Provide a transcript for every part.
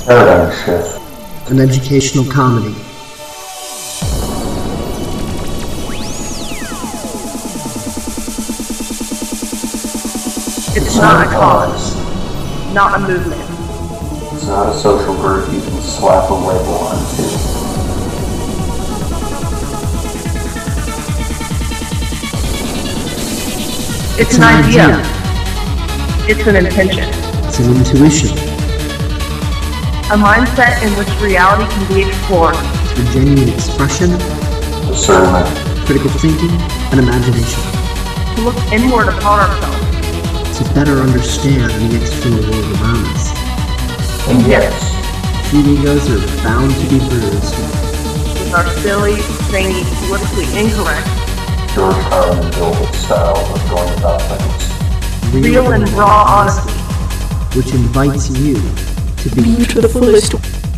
Paradigm shift. An educational comedy. It's not a cause, not a movement. It's not a social group you can slap a label onto. It's an idea. It's an intention. It's an intuition. A mindset in which reality can be explored. It's a genuine expression, Discernment. critical thinking, and imagination. To look inward upon ourselves. To better understand the external world around us. And yes, Few egos are bound to be bruised. With our silly, zany, politically incorrect, George Carlin Gilbert style of going about things. real and raw honesty. which invites you to be to the fullest.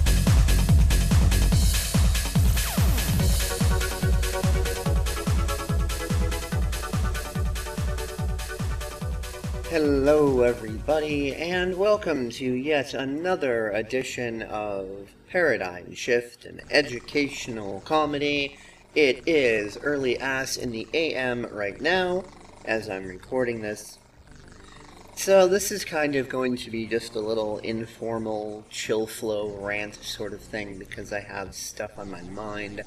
Hello everybody, and welcome to yet another edition of Paradigm Shift, an educational comedy. It is early ass in the AM right now, as I'm recording this. So this is kind of going to be just a little informal, chill flow rant sort of thing, because I have stuff on my mind.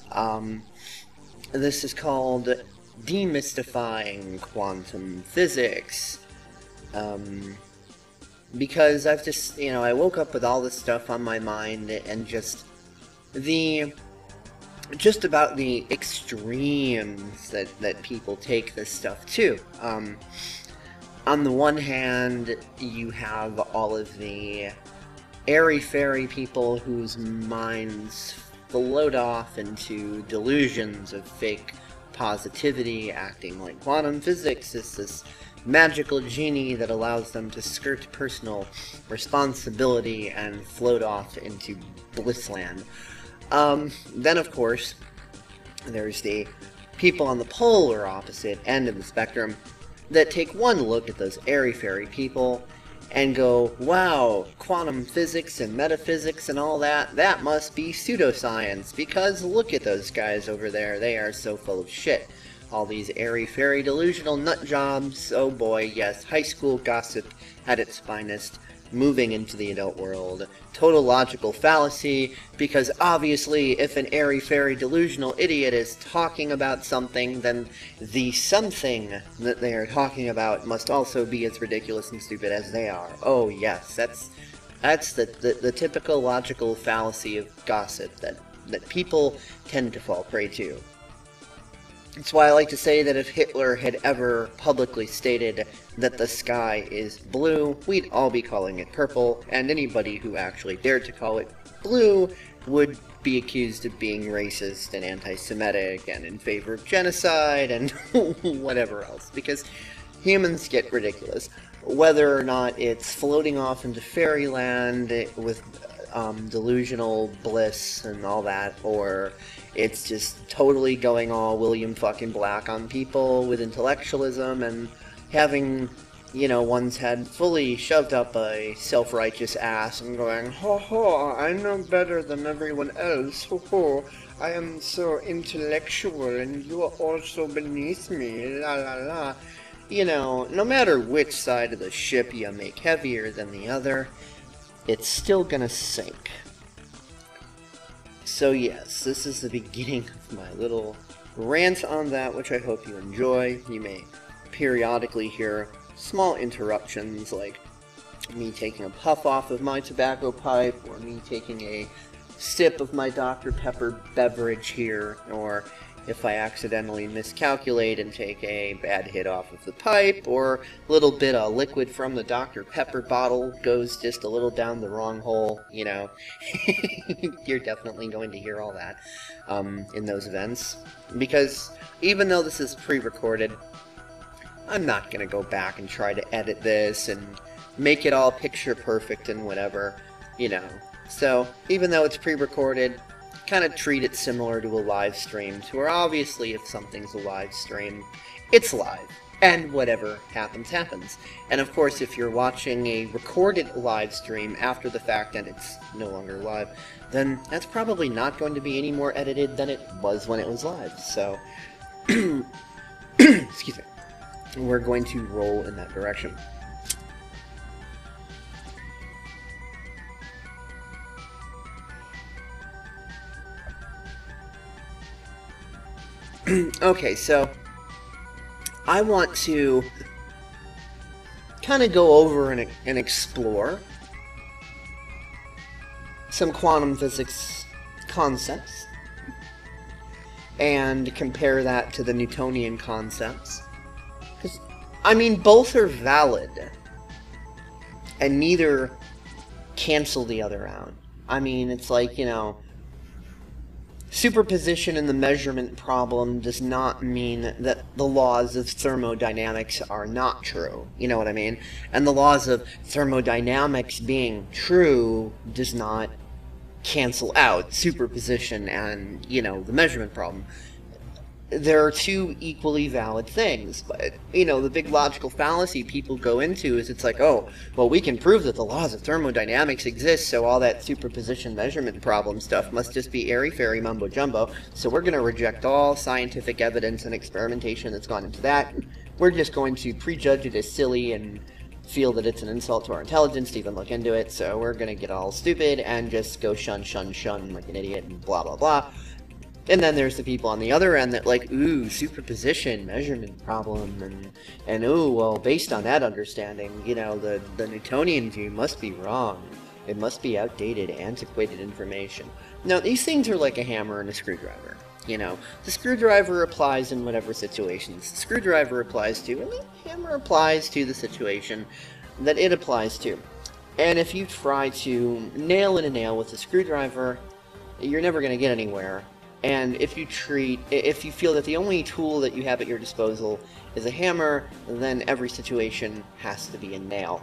This is called Demystifying Quantum Physics. Because I've just, I woke up with all this stuff on my mind, and just about the extremes that people take this stuff to. On the one hand, you have all of the airy-fairy people whose minds float off into delusions of fake positivity, acting like quantum physics is this magical genie that allows them to skirt personal responsibility and float off into blissland. Then, of course, there's the people on the polar opposite end of the spectrum that take one look at those airy-fairy people and go, wow, quantum physics and metaphysics and all that, that must be pseudoscience, because look at those guys over there, they are so full of shit. All these airy-fairy delusional nut jobs, oh boy, yes, high school gossip at its finest, moving into the adult world. Total logical fallacy, because obviously if an airy-fairy delusional idiot is talking about something, then the something that they are talking about must also be as ridiculous and stupid as they are. Oh yes, that's the typical logical fallacy of gossip that people tend to fall prey to. That's why I like to say that if Hitler had ever publicly stated that the sky is blue, we'd all be calling it purple, and anybody who actually dared to call it blue would be accused of being racist and anti-Semitic and in favor of genocide and whatever else, because humans get ridiculous. Whether or not it's floating off into fairyland with delusional bliss and all that, or it's just totally going all William fucking Black on people with intellectualism and having, one's head fully shoved up a self-righteous ass and going, ho ho, I know better than everyone else, ho ho, I am so intellectual and you are also beneath me, la la la. No matter which side of the ship you make heavier than the other, it's still gonna sink. So yes, this is the beginning of my little rant on that, which I hope you enjoy. You may periodically hear small interruptions, like me taking a puff off of my tobacco pipe, or me taking a sip of my Dr. Pepper beverage here, or if I accidentally miscalculate and take a bad hit off of the pipe, or a little bit of liquid from the Dr. Pepper bottle goes just a little down the wrong hole, You're definitely going to hear all that in those events. Because even though this is pre-recorded, I'm not going to go back and try to edit this and make it all picture perfect and whatever, So, even though it's pre-recorded, kind of treat it similar to a live stream, to where obviously if something's a live stream, it's live. And whatever happens, happens. And of course, if you're watching a recorded live stream after the fact and it's no longer live, then that's probably not going to be any more edited than it was when it was live. So, excuse me, we're going to roll in that direction. Okay, so I want to kind of go over and explore some quantum physics concepts and compare that to the Newtonian concepts. Because, I mean, both are valid, and neither cancel the other out. I mean, it's like, you know, superposition in the measurement problem does not mean that the laws of thermodynamics are not true. You know what I mean? And the laws of thermodynamics being true does not cancel out superposition and, you know, the measurement problem. There are two equally valid things, but, you know, the big logical fallacy people go into is it's like, oh, well, we can prove that the laws of thermodynamics exist, so all that superposition measurement problem stuff must just be airy-fairy mumbo-jumbo, so we're going to reject all scientific evidence and experimentation that's gone into that. We're just going to prejudge it as silly and feel that it's an insult to our intelligence to even look into it, so we're going to get all stupid and just go shun, shun, shun like an idiot and blah, blah, blah. And then there's the people on the other end that like, ooh, superposition, measurement problem, and ooh, well, based on that understanding, you know, the Newtonian view must be wrong. It must be outdated, antiquated information. Now, these things are like a hammer and a screwdriver. You know, the screwdriver applies in whatever situations the screwdriver applies to, and the hammer applies to the situation that it applies to. And if you try to nail in a nail with a screwdriver, you're never going to get anywhere. And if you feel that the only tool that you have at your disposal is a hammer, then every situation has to be a nail.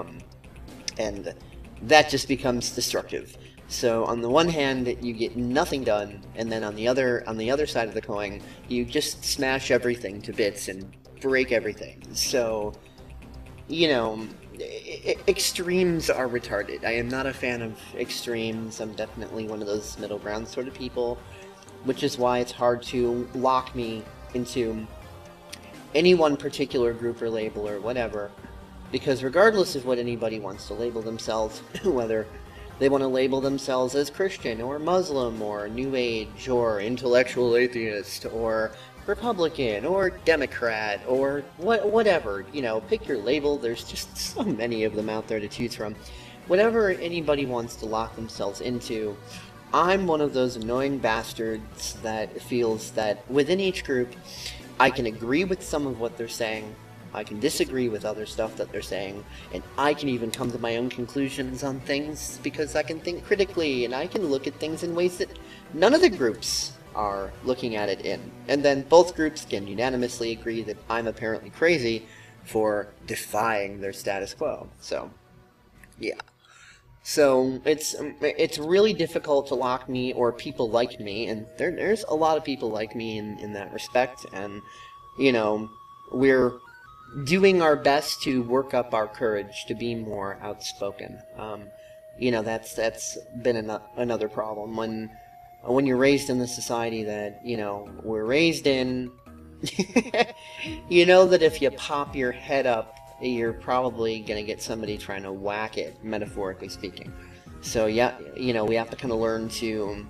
And that just becomes destructive. So on the one hand, you get nothing done, and then on the other side of the coin, you just smash everything to bits and break everything. So, you know, extremes are retarded. I am not a fan of extremes. I'm definitely one of those middle ground sort of people, which is why it's hard to lock me into any one particular group or label or whatever, because regardless of what anybody wants to label themselves, whether they want to label themselves as Christian or Muslim or New Age or intellectual atheist or Republican or Democrat or whatever, you know, pick your label. There's just so many of them out there to choose from. Whatever anybody wants to lock themselves into, I'm one of those annoying bastards that feels that within each group, I can agree with some of what they're saying, I can disagree with other stuff that they're saying, and I can even come to my own conclusions on things because I can think critically, and I can look at things in ways that none of the groups are looking at it in. And then both groups can unanimously agree that I'm apparently crazy for defying their status quo. So, yeah. So it's really difficult to lock me or people like me, and there's a lot of people like me in that respect, and, you know, we're doing our best to work up our courage to be more outspoken. You know, that's been another problem. When you're raised in the society that, you know, we're raised in, you know that if you pop your head up, you're probably going to get somebody trying to whack it, metaphorically speaking. So, yeah, you know, we have to kind of learn to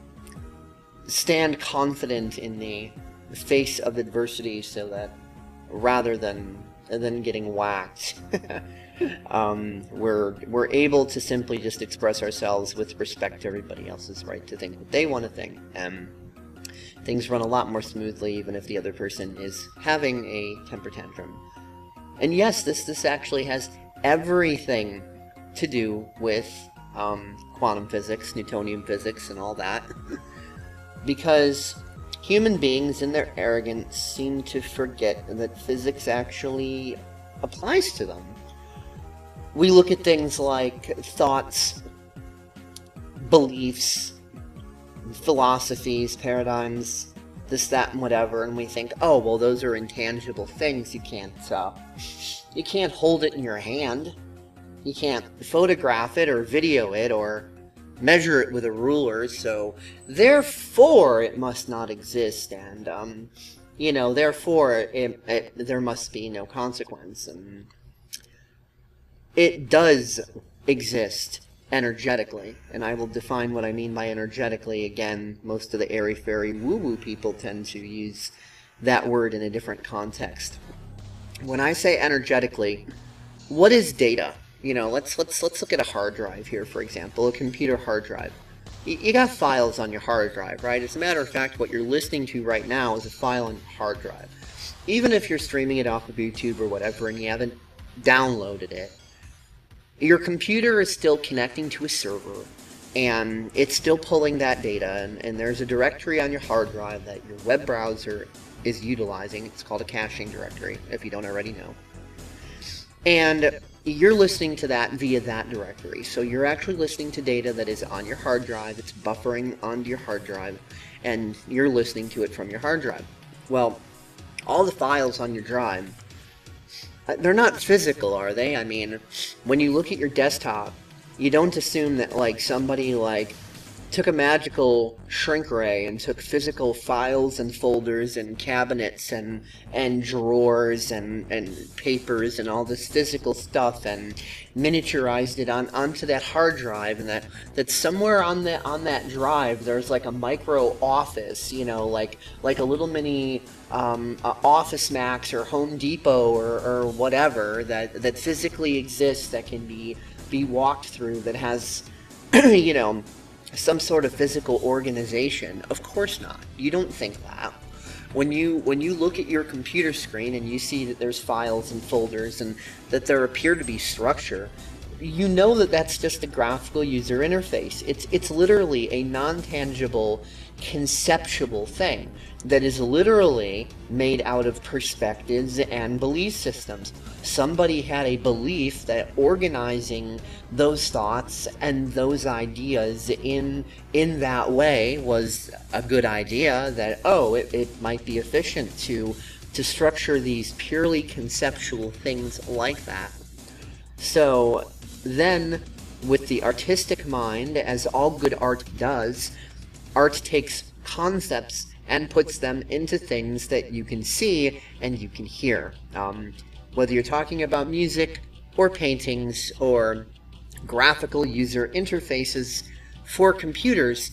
stand confident in the face of adversity so that rather than getting whacked, we're able to simply just express ourselves with respect to everybody else's right to think what they want to think. Things run a lot more smoothly even if the other person is having a temper tantrum. And yes, this actually has everything to do with quantum physics, Newtonian physics, and all that. Because human beings, in their arrogance, seem to forget that physics actually applies to them. We look at things like thoughts, beliefs, philosophies, paradigms, this, that, and whatever, and we think, oh, well, those are intangible things. You can't hold it in your hand. You can't photograph it or video it or measure it with a ruler, so therefore it must not exist, and, you know, therefore there must be no consequence. And it does exist energetically, and I will define what I mean by energetically. Again, most of the airy-fairy woo-woo people tend to use that word in a different context. When I say energetically, what is data? You know, let's look at a hard drive here, for example, a computer hard drive. You got files on your hard drive, right? As a matter of fact, what you're listening to right now is a file on your hard drive. Even if you're streaming it off of YouTube or whatever and you haven't downloaded it, your computer is still connecting to a server, and it's still pulling that data, and there's a directory on your hard drive that your web browser is utilizing. It's called a caching directory, if you don't already know. And you're listening to that via that directory. So you're actually listening to data that is on your hard drive. It's buffering onto your hard drive, and you're listening to it from your hard drive. Well, all the files on your drive, they're not physical, are they? I mean, when you look at your desktop, you don't assume that, like, somebody, like, took a magical shrink ray and took physical files and folders and cabinets and drawers and papers and all this physical stuff and miniaturized it onto that hard drive, and that somewhere on that drive there's like a micro office, you know, like a little mini Office Max or Home Depot or whatever that physically exists, that can be walked through, that has you know, some sort of physical organization. Of course not. You don't think that. When you look at your computer screen and you see that there's files and folders and that there appear to be structure, you know that that's just a graphical user interface. It's literally a non-tangible, conceptual thing that is literally made out of perspectives and belief systems. Somebody had a belief that organizing those thoughts and those ideas in that way was a good idea, that, oh, it might be efficient to structure these purely conceptual things like that. So then, with the artistic mind, as all good art does, art takes concepts and puts them into things that you can see and you can hear. Whether you're talking about music or paintings or graphical user interfaces for computers,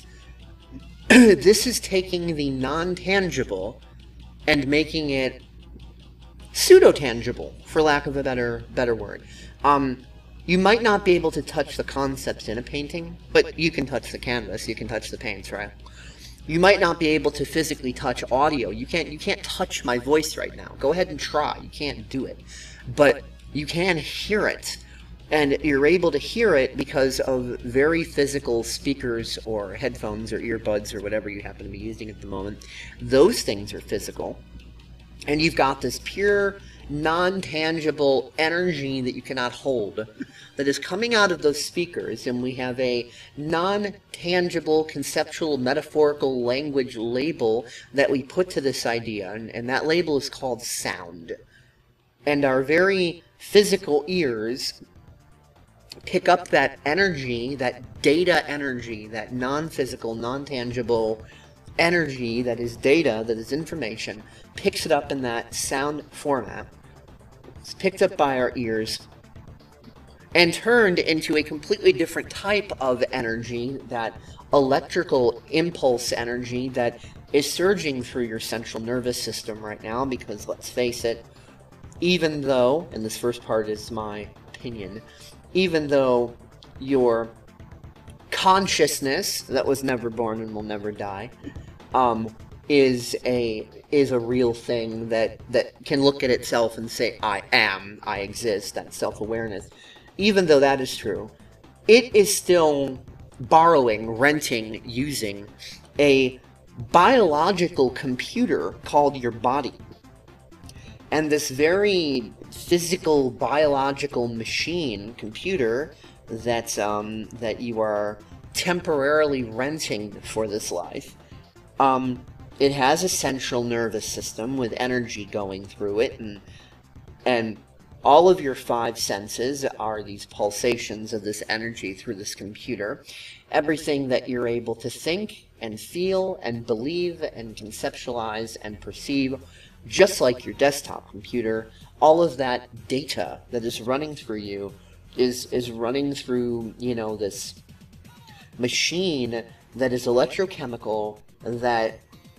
this is taking the non-tangible and making it pseudo-tangible, for lack of a better word. You might not be able to touch the concepts in a painting, but you can touch the canvas, you can touch the paints, right? You might not be able to physically touch audio. You can't touch my voice right now. Go ahead and try. You can't do it. But you can hear it. And you're able to hear it because of very physical speakers or headphones or earbuds or whatever you happen to be using at the moment. Those things are physical. And you've got this pure, non-tangible energy that you cannot hold that is coming out of those speakers, and we have a non-tangible, conceptual, metaphorical language label that we put to this idea, and that label is called sound. And our very physical ears pick up that energy, that data energy, that non-physical, non-tangible energy that is data, that is information, picks it up in that sound format. It's picked up by our ears and turned into a completely different type of energy, that electrical impulse energy that is surging through your central nervous system right now, because let's face it, even though, and this first part is my opinion, even though your consciousness that was never born and will never die is a real thing that can look at itself and say, I am, I exist, that self-awareness. Even though that is true, it is still borrowing, renting, using a biological computer called your body. And this very physical, biological machine, computer, that you are temporarily renting for this life, it has a central nervous system with energy going through it, and all of your 5 senses are these pulsations of this energy through this computer. Everything that you're able to think and feel and believe and conceptualize and perceive, just like your desktop computer, all of that data that is running through you is running through, you know, this machine that is electrochemical, that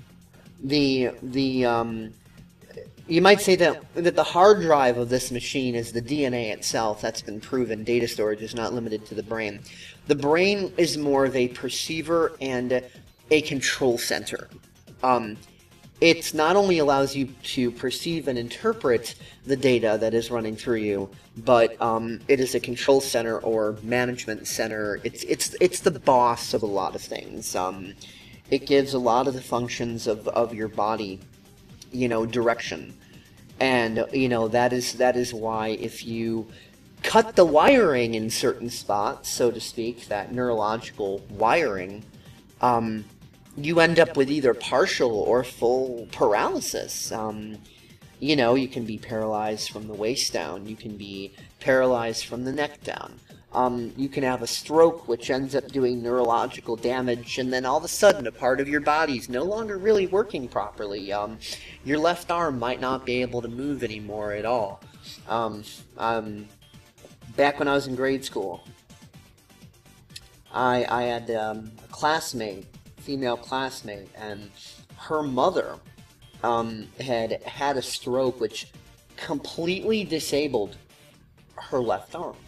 you might say that the hard drive of this machine is the DNA itself. That's been proven. Data storage is not limited to the brain. The brain is more of a perceiver and a control center. It not only allows you to perceive and interpret the data that is running through you, but it is a control center or management center. It's the boss of a lot of things. It gives a lot of the functions of your body, you know, direction. And, you know, that is why if you cut the wiring in certain spots, so to speak, that neurological wiring, you end up with either partial or full paralysis. You know, you can be paralyzed from the waist down. You can be paralyzed from the neck down. You can have a stroke, which ends up doing neurological damage, and then all of a sudden a part of your body's no longer really working properly. Your left arm might not be able to move anymore at all. Back when I was in grade school, I had a classmate, female classmate, and her mother had had a stroke which completely disabled her left arm.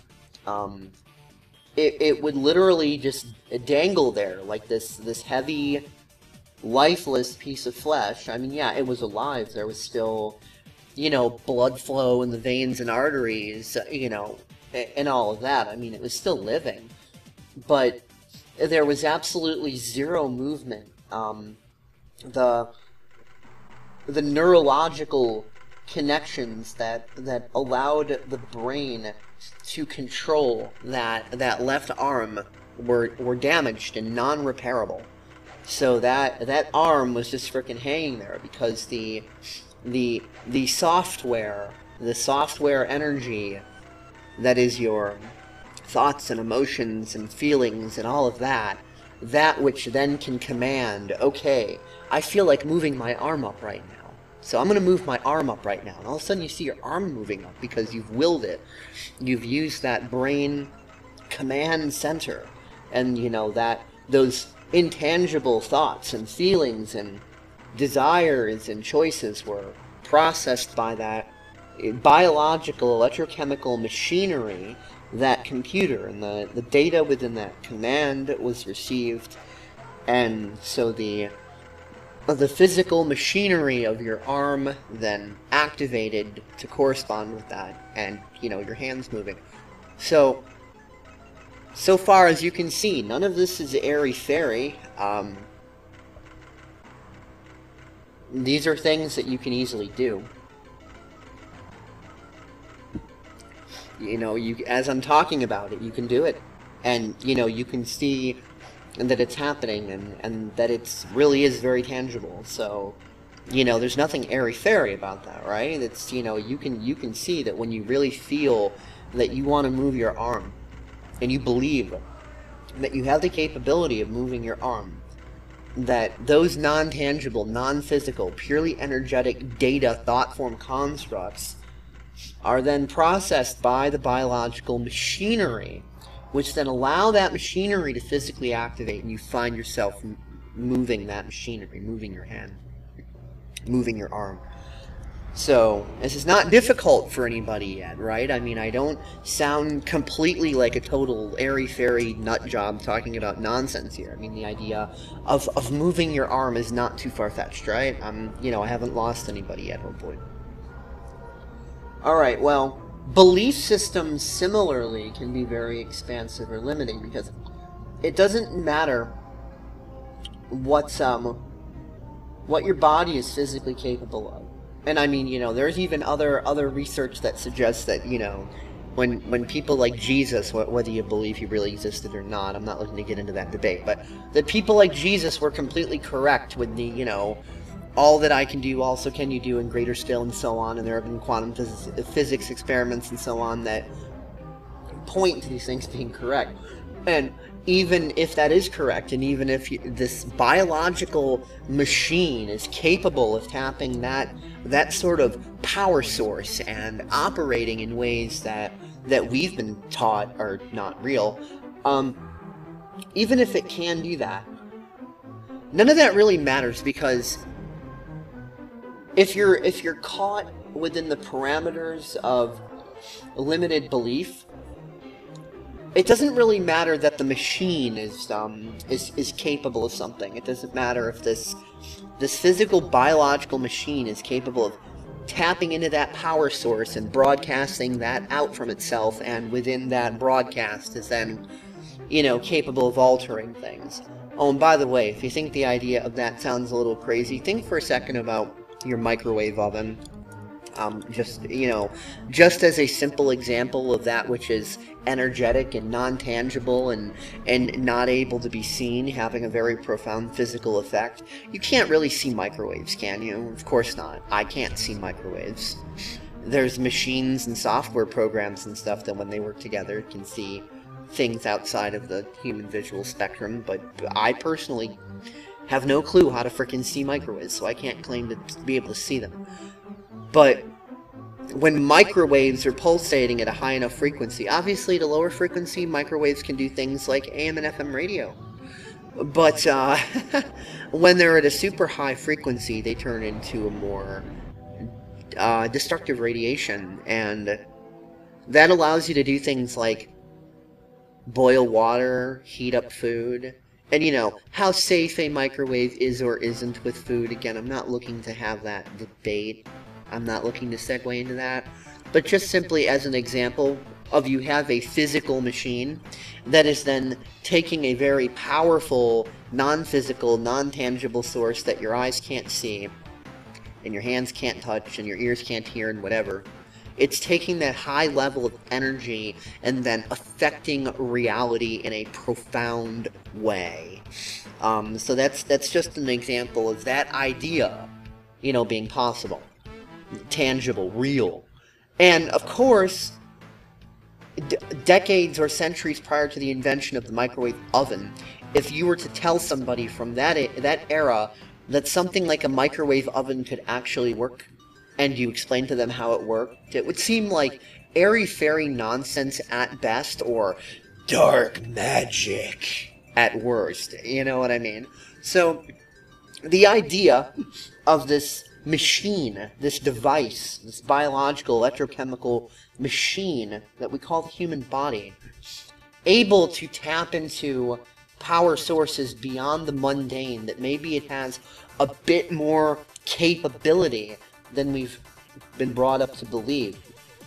It would literally just dangle there like this heavy, lifeless piece of flesh. I mean, yeah, it was alive. There was still, you know, blood flow in the veins and arteries, you know, and all of that. I mean, it was still living, but there was absolutely zero movement. The neurological connections that allowed the brain to control that left arm were damaged and non-repairable. So that arm was just freaking hanging there because the software energy that is your thoughts and emotions and feelings and all of that which then can command, okay, I feel like moving my arm up right now. So I'm going to move my arm up right now. And all of a sudden you see your arm moving up because you've willed it. You've used that brain command center. And, you know, those intangible thoughts and feelings and desires and choices were processed by that biological electrochemical machinery, that computer, and the data within that command was received. And so the physical machinery of your arm then activated to correspond with that, and, you know, your hands moving. So far as you can see, none of this is airy-fairy. These are things that you can easily do. You know, as I'm talking about it, you can do it. And, you know, you can see that it's happening, and that it really is very tangible. So, you know, there's nothing airy-fairy about that, right? It's, you know, you can see that when you really feel that you want to move your arm, and you believe that you have the capability of moving your arm, that those non-tangible, non-physical, purely energetic data thought-form constructs are then processed by the biological machinery, which then allow that machinery to physically activate, and you find yourself moving that machinery, moving your hand, moving your arm. So, this is not difficult for anybody yet, right? I mean, I don't sound completely like a total airy-fairy nut job talking about nonsense here. I mean, the idea of moving your arm is not too far-fetched, right? You know, I haven't lost anybody yet, hopefully. Alright, well, belief systems similarly can be very expansive or limiting, because it doesn't matter what your body is physically capable of. And I mean, you know, there's even other research that suggests that, you know, when people like Jesus, whether you believe he really existed or not, I'm not looking to get into that debate, but that people like Jesus were completely correct with the, you know, all that I can do also can you do in greater scale and so on, and there have been quantum physics experiments and so on that point to these things being correct. And even if that is correct, and even if this biological machine is capable of tapping that sort of power source and operating in ways that we've been taught are not real, even if it can do that, none of that really matters, because if you're caught within the parameters of limited belief, it doesn't really matter that the machine is capable of something. It doesn't matter if this physical biological machine is capable of tapping into that power source and broadcasting that out from itself, and within that broadcast is then, you know, capable of altering things. Oh, and by the way, if you think the idea of that sounds a little crazy, think for a second about your microwave oven. Just as a simple example of that which is energetic and non-tangible and not able to be seen, having a very profound physical effect. You can't really see microwaves, can you? Of course not. I can't see microwaves. There's machines and software programs and stuff that when they work together can see things outside of the human visual spectrum, but I personally have no clue how to frickin' see microwaves, so I can't claim to be able to see them. But when microwaves are pulsating at a high enough frequency, obviously at a lower frequency, microwaves can do things like AM and FM radio. But when they're at a super high frequency, they turn into a more destructive radiation, and that allows you to do things like boil water, heat up food. And, you know, how safe a microwave is or isn't with food, again, I'm not looking to have that debate. I'm not looking to segue into that. But just simply as an example of, you have a physical machine that is then taking a very powerful, non-physical, non-tangible source that your eyes can't see, and your hands can't touch, and your ears can't hear, and whatever. It's taking that high level of energy and then affecting reality in a profound way. So that's just an example of that idea, you know, being possible. Tangible, real. And, of course, decades or centuries prior to the invention of the microwave oven, if you were to tell somebody from that era that something like a microwave oven could actually work, and you explain to them how it worked, it would seem like airy-fairy nonsense at best, or dark magic at worst. You know what I mean? So, the idea of this machine, this device, this biological, electrochemical machine that we call the human body, able to tap into power sources beyond the mundane, that maybe it has a bit more capability than we've been brought up to believe.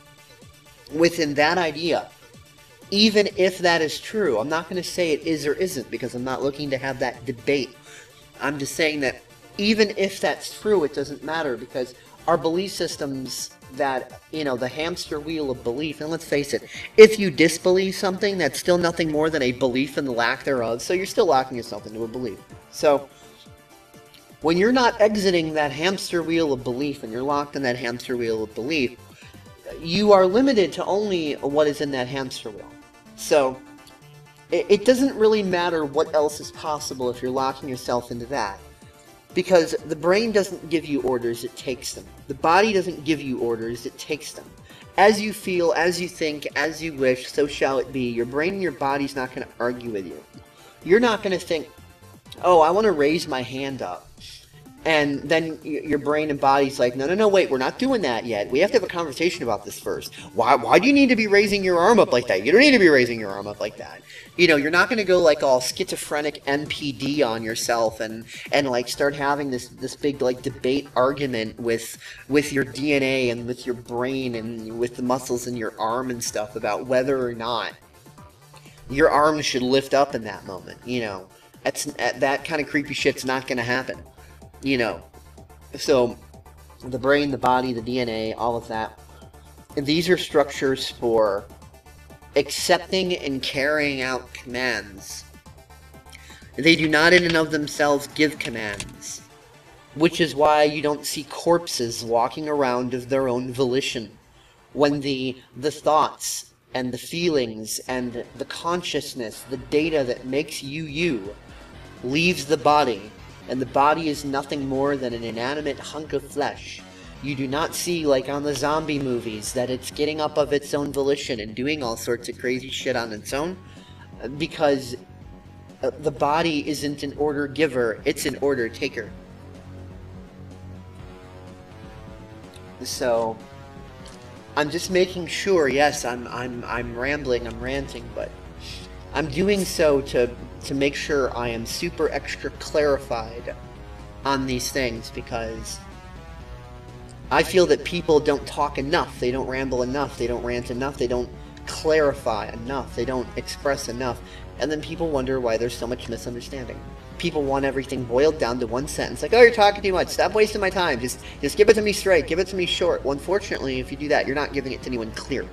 Within that idea, even if that is true, I'm not going to say it is or isn't, because I'm not looking to have that debate. I'm just saying that even if that's true, it doesn't matter, because our belief systems, that, you know, the hamster wheel of belief, and let's face it, if you disbelieve something, that's still nothing more than a belief in the lack thereof, so you're still locking yourself into a belief. So, when you're not exiting that hamster wheel of belief, and you're locked in that hamster wheel of belief, you are limited to only what is in that hamster wheel. So, it doesn't really matter what else is possible if you're locking yourself into that. Because the brain doesn't give you orders, it takes them. The body doesn't give you orders, it takes them. As you feel, as you think, as you wish, so shall it be. Your brain and your body's not going to argue with you. You're not going to think, oh, I want to raise my hand up. And then your brain and body's like, no, wait, we're not doing that yet. We have to have a conversation about this first. Why do you need to be raising your arm up like that? You don't need to be raising your arm up like that. You know, you're not going to go like all schizophrenic NPD on yourself and like start having this big like debate argument with your DNA and with your brain and with the muscles in your arm and stuff about whether or not your arm should lift up in that moment. You know, that kind of creepy shit's not going to happen. You know, so the brain, the body, the DNA, all of that, these are structures for accepting and carrying out commands. They do not in and of themselves give commands. Which is why you don't see corpses walking around of their own volition. When the thoughts and the feelings and the consciousness, the data that makes you you, leaves the body, and the body is nothing more than an inanimate hunk of flesh, you do not see, like on the zombie movies, that it's getting up of its own volition and doing all sorts of crazy shit on its own, because the body isn't an order giver, it's an order taker. So, I'm just making sure, yes, I'm rambling, I'm ranting, but I'm doing so to make sure I am super extra clarified on these things, because I feel that people don't talk enough, they don't ramble enough, they don't rant enough, they don't clarify enough, they don't express enough, and then people wonder why there's so much misunderstanding. People want everything boiled down to one sentence, like, oh, you're talking too much, stop wasting my time, just give it to me straight, give it to me short. Well, unfortunately, if you do that, you're not giving it to anyone clear.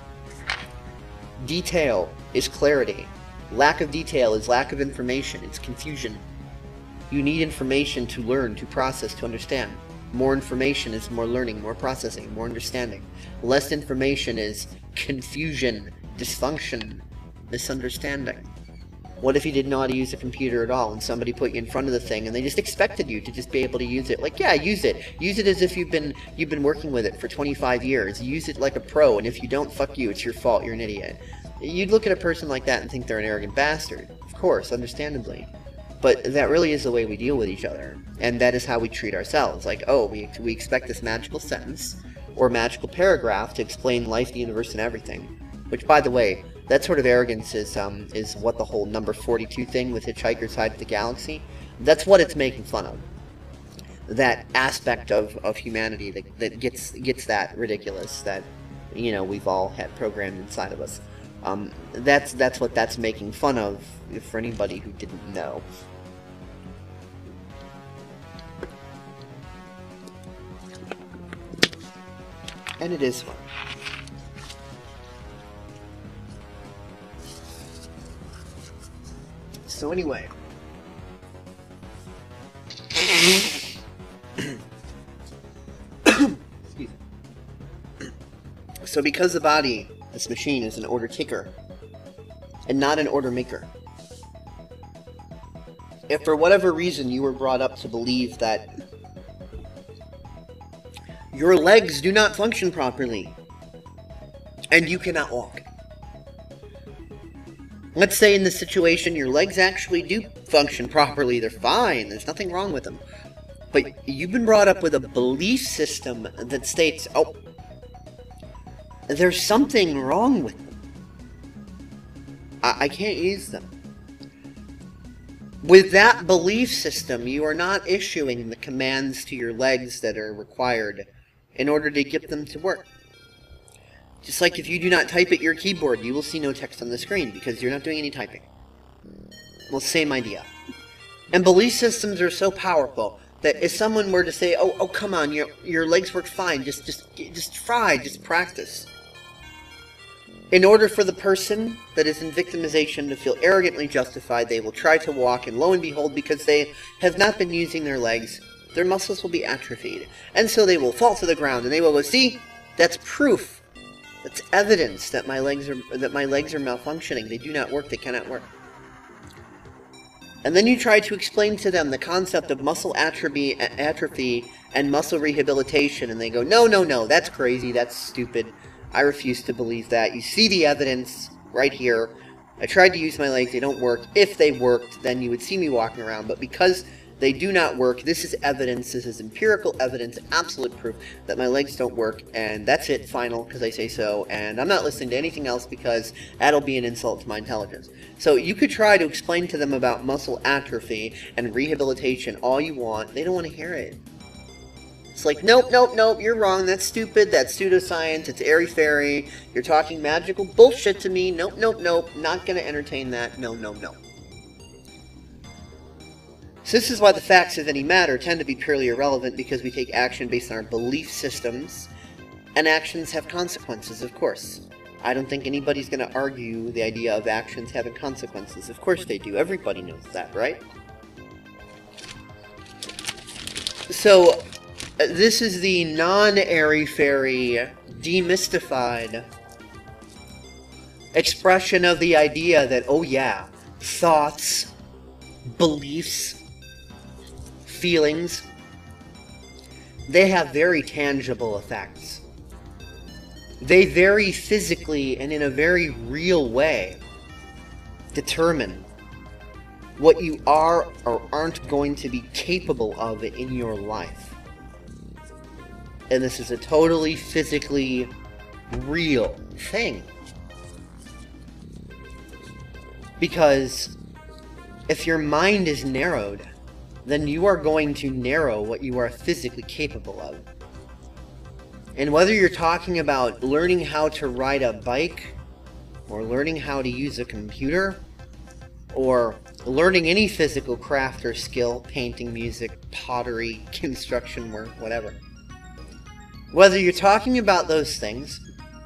Detail is clarity. Lack of detail is lack of information, it's confusion. You need information to learn, to process, to understand. More information is more learning, more processing, more understanding. Less information is confusion, dysfunction, misunderstanding. What if you didn't know how to use a computer at all, and somebody put you in front of the thing, and they just expected you to just be able to use it? Like, yeah, use it. Use it as if you've been working with it for 25 years. Use it like a pro, and if you don't, fuck you, it's your fault, you're an idiot. You'd look at a person like that and think they're an arrogant bastard. Of course, understandably. But that really is the way we deal with each other, and that is how we treat ourselves. Like, oh, we expect this magical sentence, or magical paragraph to explain life, the universe, and everything. Which, by the way, that sort of arrogance is what the whole number 42 thing with Hitchhiker's Guide to the Galaxy, that's what it's making fun of. That aspect of humanity that gets that ridiculous, that, you know, we've all had programmed inside of us. That's what that's making fun of, for anybody who didn't know. And it is fun. So anyway, excuse me. So because the body, this machine, is an order taker and not an order maker, if for whatever reason you were brought up to believe that your legs do not function properly and you cannot walk, let's say in this situation your legs actually do function properly, they're fine, there's nothing wrong with them, but you've been brought up with a belief system that states, oh, there's something wrong with them, I can't use them. With that belief system, you are not issuing the commands to your legs that are required in order to get them to work. Just like if you do not type at your keyboard, you will see no text on the screen because you're not doing any typing. Well, same idea. And belief systems are so powerful that if someone were to say, oh, come on, your legs work fine, just try, just practice. In order for the person that is in victimization to feel arrogantly justified, they will try to walk, and lo and behold, because they have not been using their legs, their muscles will be atrophied. And so they will fall to the ground, and they will go, see, that's proof. That's evidence that my legs are malfunctioning. They do not work. They cannot work. And then you try to explain to them the concept of muscle atrophy and muscle rehabilitation, and they go, no, that's crazy. That's stupid. I refuse to believe that. You see the evidence right here. I tried to use my legs. They don't work. If they worked, then you would see me walking around. But because they do not work, this is evidence, this is empirical evidence, absolute proof that my legs don't work, and that's it, final, because I say so, and I'm not listening to anything else because that'll be an insult to my intelligence. So you could try to explain to them about muscle atrophy and rehabilitation all you want, they don't want to hear it. It's like, nope, you're wrong, that's stupid, that's pseudoscience, it's airy-fairy, you're talking magical bullshit to me, nope, not gonna entertain that, no. So this is why the facts of any matter tend to be purely irrelevant, because we take action based on our belief systems, and actions have consequences, of course. I don't think anybody's going to argue the idea of actions having consequences. Of course they do. Everybody knows that, right? So, this is the non-airy-fairy, demystified expression of the idea that, oh yeah, thoughts, beliefs, feelings, they have very tangible effects. They very physically and in a very real way determine what you are or aren't going to be capable of in your life. And this is a totally physically real thing. Because if your mind is narrowed, then you are going to narrow what you are physically capable of. And whether you're talking about learning how to ride a bike, or learning how to use a computer, or learning any physical craft or skill, painting, music, pottery, construction work, whatever. Whether you're talking about those things,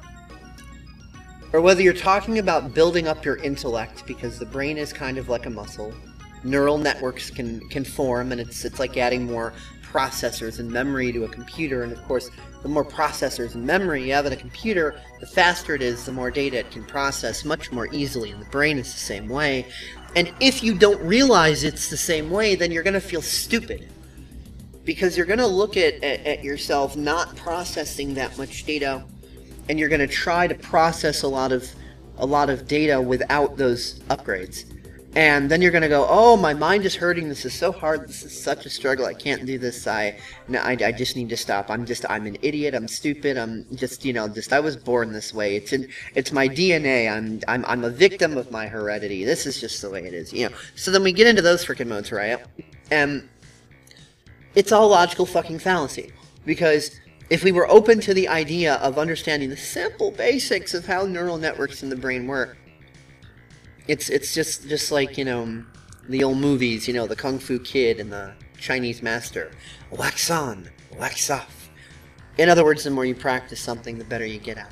or whether you're talking about building up your intellect, because the brain is kind of like a muscle, neural networks can form, and it's like adding more processors and memory to a computer, and of course, the more processors and memory you have in a computer, the faster it is, the more data it can process much more easily, and the brain is the same way. And if you don't realize it's the same way, then you're going to feel stupid. Because you're going to look at yourself not processing that much data, and you're going to try to process a lot of data without those upgrades. And then you're going to go, oh, my mind is hurting, this is so hard, this is such a struggle, I can't do this, I just need to stop, I'm an idiot, I'm stupid, I'm just, I was born this way, it's my DNA, I'm a victim of my heredity, this is just the way it is, So then we get into those frickin' modes, right? And it's all logical fucking fallacy. Because if we were open to the idea of understanding the simple basics of how neural networks in the brain work, it's just like, the old movies, the Kung Fu Kid and the Chinese master. Wax on, wax off. In other words, the more you practice something, the better you get at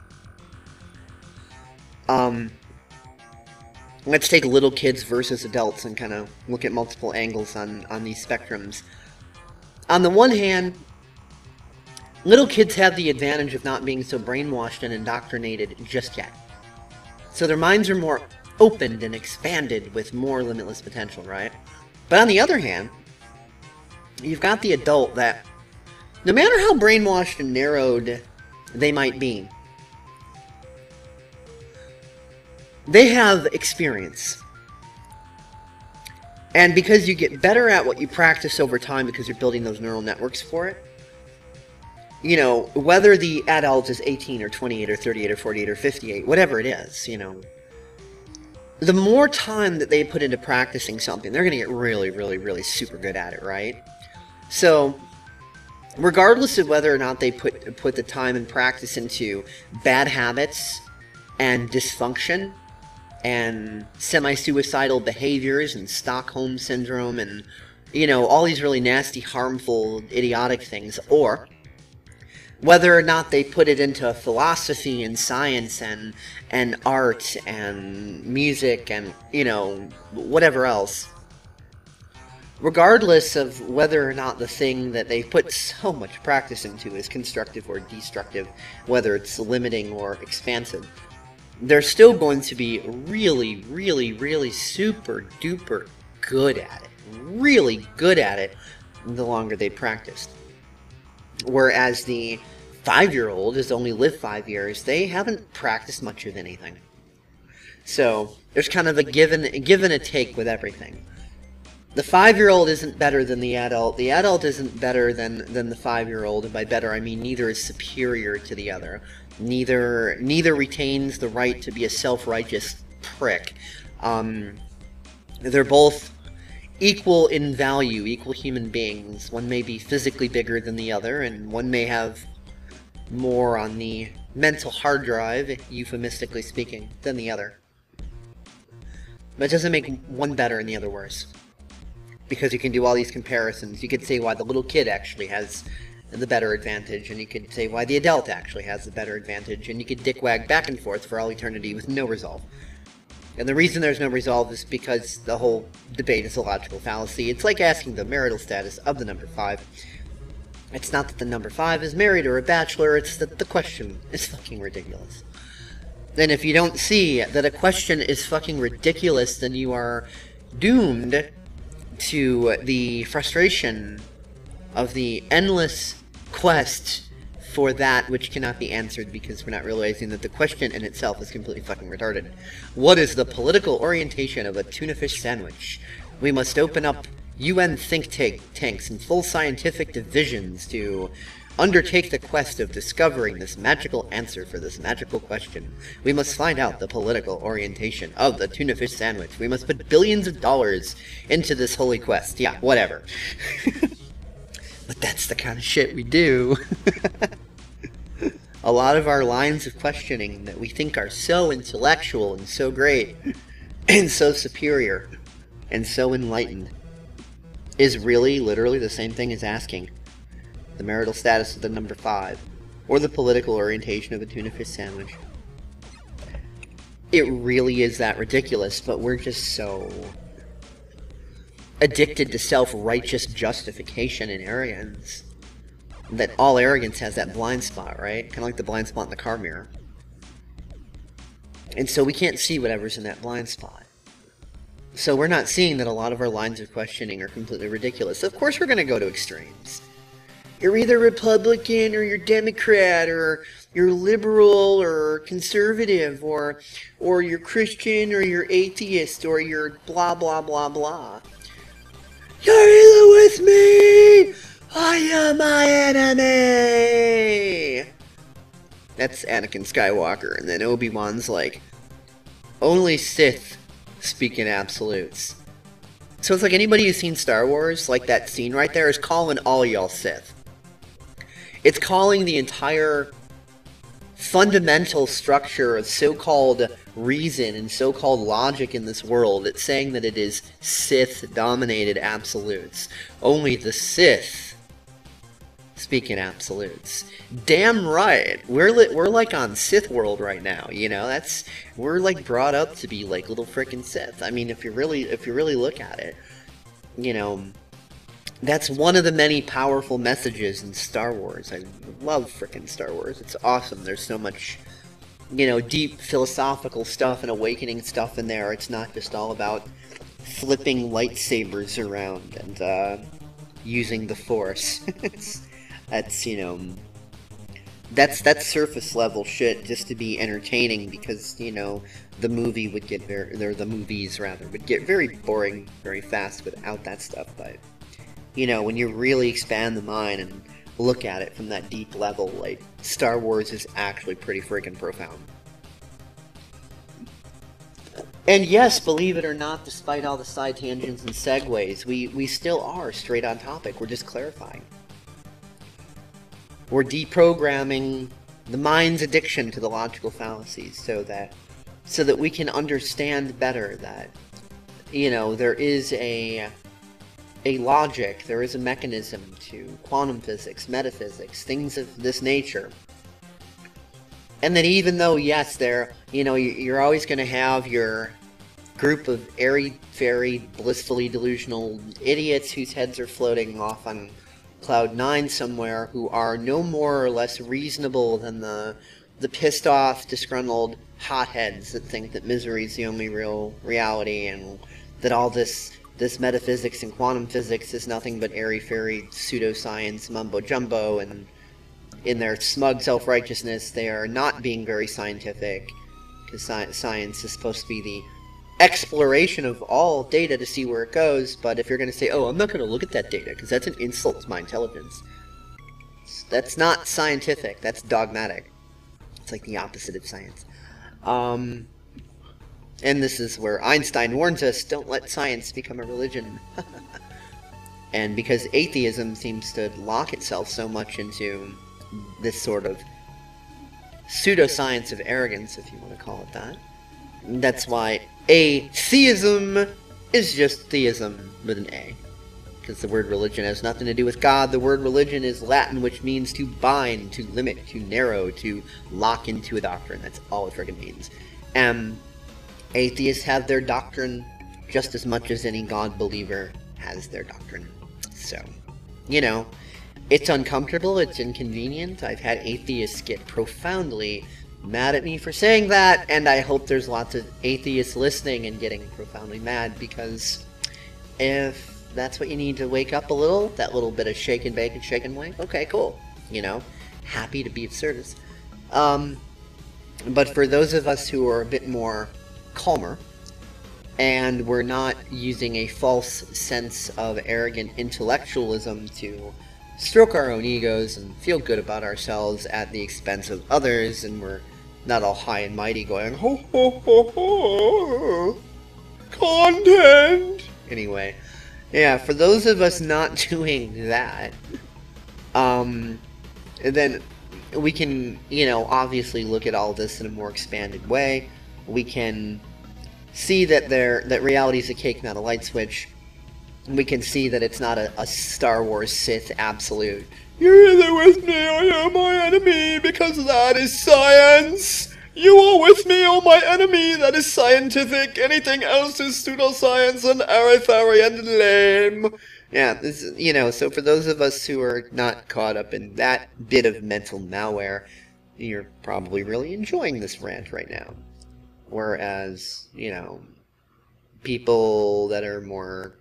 it. Let's take little kids versus adults and kind of look at multiple angles on these spectrums. On the one hand, little kids have the advantage of not being so brainwashed and indoctrinated just yet. So their minds are more opened and expanded with more limitless potential, right? But on the other hand, you've got the adult that, no matter how brainwashed and narrowed they might be, they have experience. And because you get better at what you practice over time because you're building those neural networks for it, whether the adult is 18 or 28 or 38 or 48 or 58, whatever it is, the more time that they put into practicing something, they're going to get really, really, really super good at it, right? So, regardless of whether or not they put the time and practice into bad habits and dysfunction and semi-suicidal behaviors and Stockholm Syndrome and, all these really nasty, harmful, idiotic things, or whether or not they put it into philosophy and science and art and music and, whatever else. Regardless of whether or not the thing that they put so much practice into is constructive or destructive, whether it's limiting or expansive, they're still going to be really, really, really super duper good at it. Really good at it the longer they practiced. Whereas the 5-year-old has only lived 5 years, they haven't practiced much of anything. So there's kind of a give and a take with everything. The 5-year-old isn't better than the adult isn't better than the 5-year-old, and by better I mean neither is superior to the other. Neither retains the right to be a self-righteous prick. They're both equal in value, equal human beings. One may be physically bigger than the other, and one may have more on the mental hard drive, euphemistically speaking, than the other. But it doesn't make one better and the other worse. Because you can do all these comparisons. You could say why the little kid actually has the better advantage, and you could say why the adult actually has the better advantage, and you could dick-wag back and forth for all eternity with no resolve. And the reason there's no resolve is because the whole debate is a logical fallacy. It's like asking the marital status of the number 5. It's not that the number 5 is married or a bachelor, it's that the question is fucking ridiculous. And if you don't see that a question is fucking ridiculous, then you are doomed to the frustration of the endless quest for that which cannot be answered because we're not realizing that the question in itself is completely fucking retarded. What is the political orientation of a tuna fish sandwich? We must open up UN think tanks and full scientific divisions to undertake the quest of discovering this magical answer for this magical question. We must find out the political orientation of the tuna fish sandwich. We must put billions of dollars into this holy quest. Yeah, whatever. But that's the kind of shit we do. A lot of our lines of questioning that we think are so intellectual and so great and so superior and so enlightened is really literally the same thing as asking the marital status of the number 5 or the political orientation of a tuna fish sandwich. It really is that ridiculous, but we're just so addicted to self-righteous justification and arrogance that all arrogance has that blind spot, right? Kind of like the blind spot in the car mirror. And so we can't see whatever's in that blind spot. So we're not seeing that a lot of our lines of questioning are completely ridiculous. Of course we're going to go to extremes. You're either Republican or you're Democrat or you're liberal or conservative or you're Christian or you're atheist or you're blah blah blah blah. You're either with me or you're my enemy! That's Anakin Skywalker, and then Obi-Wan's like, only Sith speak in absolutes. So it's like anybody who's seen Star Wars, like that scene right there, is calling all y'all Sith. It's calling the entire fundamental structure of so-called reason and so-called logic in this world. It's saying that it is Sith-dominated absolutes. Only the Sith speak in absolutes. Damn right. We're like on Sith world right now, you know? We're like brought up to be like little frickin' Sith. I mean, if you really look at it, you know, that's one of the many powerful messages in Star Wars. I love frickin' Star Wars. It's awesome. There's so much, you know, deep philosophical stuff and awakening stuff in there. It's not just all about flipping lightsabers around and using the Force. That's, you know, that's surface level shit just to be entertaining because, you know, the movies would get very boring very fast without that stuff. But, you know, when you really expand the mind and look at it from that deep level, like, Star Wars is actually pretty freaking profound. And yes, believe it or not, despite all the side tangents and segues, we still are straight on topic. We're just clarifying. We're deprogramming the mind's addiction to the logical fallacies so that we can understand better that, you know, there is a logic, there is a mechanism to quantum physics, metaphysics, things of this nature. And that even though, yes, you know, you're always going to have your group of airy-fairy, blissfully delusional idiots whose heads are floating off on Cloud 9 somewhere, who are no more or less reasonable than the pissed-off, disgruntled hotheads that think that misery is the only real reality, and that all this metaphysics and quantum physics is nothing but airy-fairy pseudoscience mumbo-jumbo, and in their smug self-righteousness they are not being very scientific, because science is supposed to be the exploration of all data to see where it goes. But if you're going to say, oh, I'm not going to look at that data because that's an insult to my intelligence, that's not scientific, that's dogmatic. It's like the opposite of science. And this is where Einstein warns us, don't let science become a religion. And because atheism seems to lock itself so much into this sort of pseudoscience of arrogance, if you want to call it that, that's why atheism is just theism with an A. Because the word religion has nothing to do with God. The word religion is Latin, which means to bind, to limit, to narrow, to lock into a doctrine. That's all it friggin' means. Atheists have their doctrine just as much as any God believer has their doctrine. So, you know, it's uncomfortable, it's inconvenient. I've had atheists get profoundly mad at me for saying that, and I hope there's lots of atheists listening and getting profoundly mad, because if that's what you need to wake up a little, that little bit of shake and bake and shake and wake, okay, cool. You know, happy to be of service. But for those of us who are a bit more calmer, and we're not using a false sense of arrogant intellectualism to stroke our own egos and feel good about ourselves at the expense of others, and we're not all high and mighty going, ho ho ho ho, content! Anyway, yeah, for those of us not doing that, then we can, you know, obviously look at all this in a more expanded way. We can see that that reality is a cake, not a light switch. We can see that it's not a Star Wars Sith absolute. You're either with me or you're my enemy, because that is science. You are with me or my enemy, that is scientific. Anything else is pseudoscience and airy-fairy and lame. Yeah, this is, you know, so for those of us who are not caught up in that bit of mental malware, you're probably really enjoying this rant right now. Whereas, you know, people that are more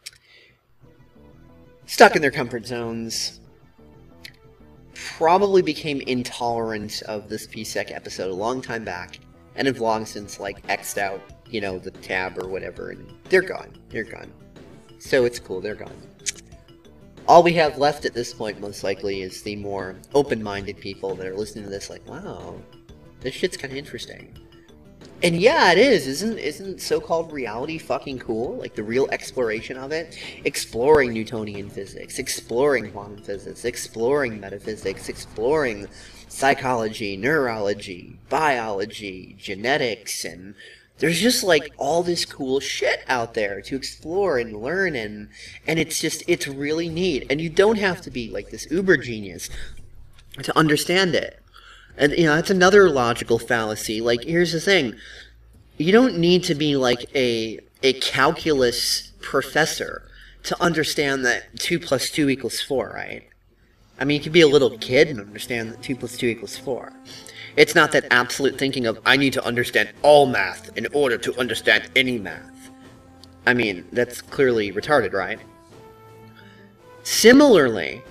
stuck in their comfort zones probably became intolerant of this PSEC episode a long time back, and have long since, like, X'd out, you know, the tab or whatever, and they're gone. They're gone. So it's cool, they're gone. All we have left at this point, most likely, is the more open-minded people that are listening to this like, wow, this shit's kind of interesting. And yeah, it is. Isn't so-called reality fucking cool? Like, the real exploration of it? Exploring Newtonian physics, exploring quantum physics, exploring metaphysics, exploring psychology, neurology, biology, genetics, and there's just, like, all this cool shit out there to explore and learn, and it's really neat. And you don't have to be, like, this uber genius to understand it. And, you know, that's another logical fallacy. Like, here's the thing. You don't need to be, like, a calculus professor to understand that 2 + 2 = 4, right? I mean, you could be a little kid and understand that 2 + 2 = 4. It's not that absolute thinking of, I need to understand all math in order to understand any math. I mean, that's clearly retarded, right? Similarly,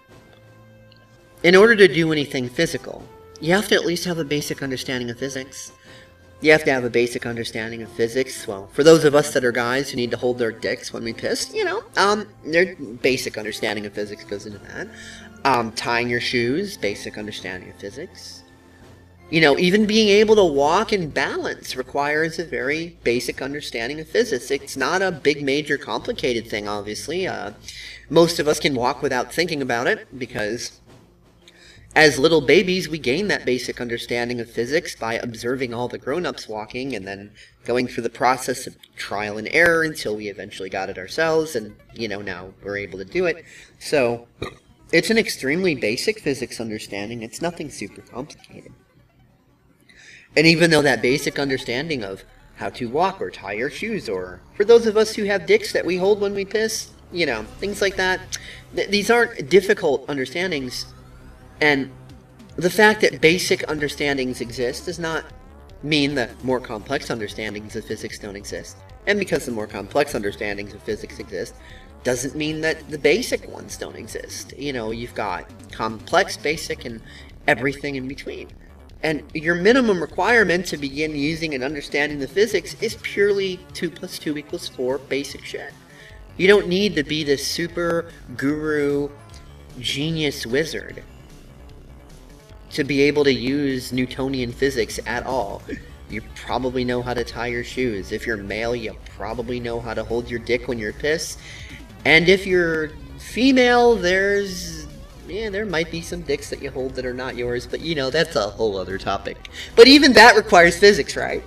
in order to do anything physical, you have to at least have a basic understanding of physics. You have to have a basic understanding of physics. Well, for those of us that are guys who need to hold their dicks when we piss, you know, their basic understanding of physics goes into that. Tying your shoes, basic understanding of physics. You know, even being able to walk and balance requires a very basic understanding of physics. It's not a big, major, complicated thing, obviously. Most of us can walk without thinking about it, because as little babies, we gain that basic understanding of physics by observing all the grown-ups walking, and then going through the process of trial and error until we eventually got it ourselves, and, you know, now we're able to do it. So, it's an extremely basic physics understanding. It's nothing super complicated. And even though that basic understanding of how to walk or tie your shoes, or for those of us who have dicks that we hold when we piss, you know, things like that, these aren't difficult understandings. And the fact that basic understandings exist does not mean that more complex understandings of physics don't exist. And because the more complex understandings of physics exist, doesn't mean that the basic ones don't exist. You know, you've got complex, basic, and everything in between. And your minimum requirement to begin using and understanding the physics is purely 2 + 2 = 4 basic shit. You don't need to be this super guru genius wizard to be able to use Newtonian physics at all. You probably know how to tie your shoes. If you're male, you probably know how to hold your dick when you're pissed. And if you're female, there might be some dicks that you hold that are not yours, but, you know, that's a whole other topic. But even that requires physics, right?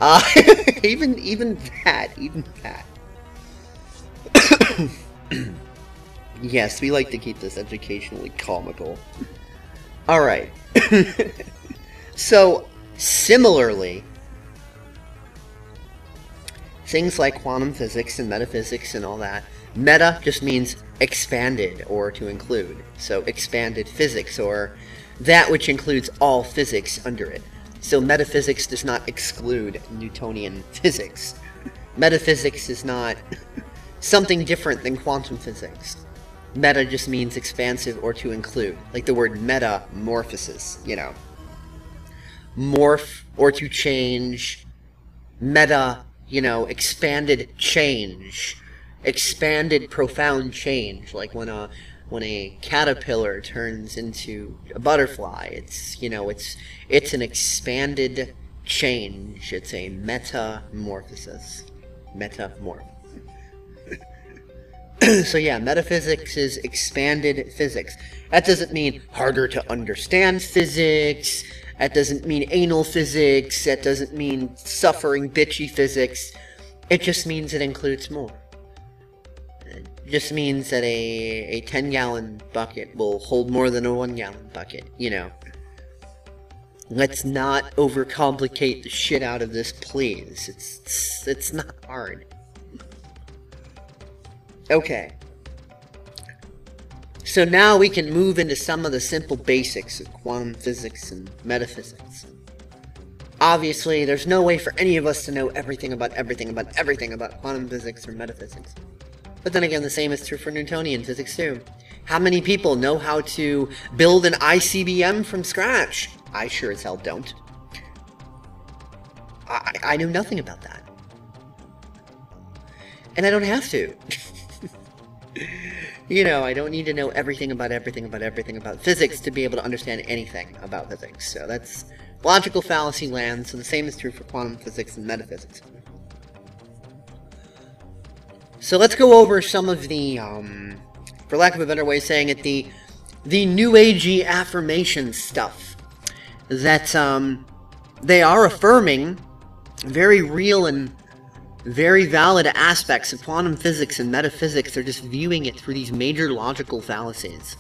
Even that. Yes, we like to keep this educationally comical. Alright. So, similarly, things like quantum physics and metaphysics and all that. Meta just means expanded or to include. So expanded physics, or that which includes all physics under it. So metaphysics does not exclude Newtonian physics. Metaphysics is not something different than quantum physics. Meta just means expansive or to include. Like the word metamorphosis, you know. Morph or to change. Meta, you know, expanded change. Expanded profound change. Like when a caterpillar turns into a butterfly, it's, you know, it's an expanded change. It's a metamorphosis. Metamorph. So yeah, metaphysics is expanded physics. That doesn't mean harder to understand physics. That doesn't mean anal physics. That doesn't mean suffering bitchy physics. It just means it includes more. It just means that a 10-gallon bucket will hold more than a 1-gallon bucket, you know. Let's not overcomplicate the shit out of this, please. It's not hard. Okay. So now we can move into some of the simple basics of quantum physics and metaphysics. Obviously, there's no way for any of us to know everything about quantum physics or metaphysics. But then again, the same is true for Newtonian physics too. How many people know how to build an ICBM from scratch? I sure as hell don't. I know nothing about that. And I don't have to. You know, I don't need to know everything about physics to be able to understand anything about physics. So that's logical fallacy land, so the same is true for quantum physics and metaphysics. So let's go over some of the, for lack of a better way of saying it, the New Agey affirmation stuff that they are affirming very real and very valid aspects of quantum physics and metaphysics. They're just viewing it through these major logical fallacies.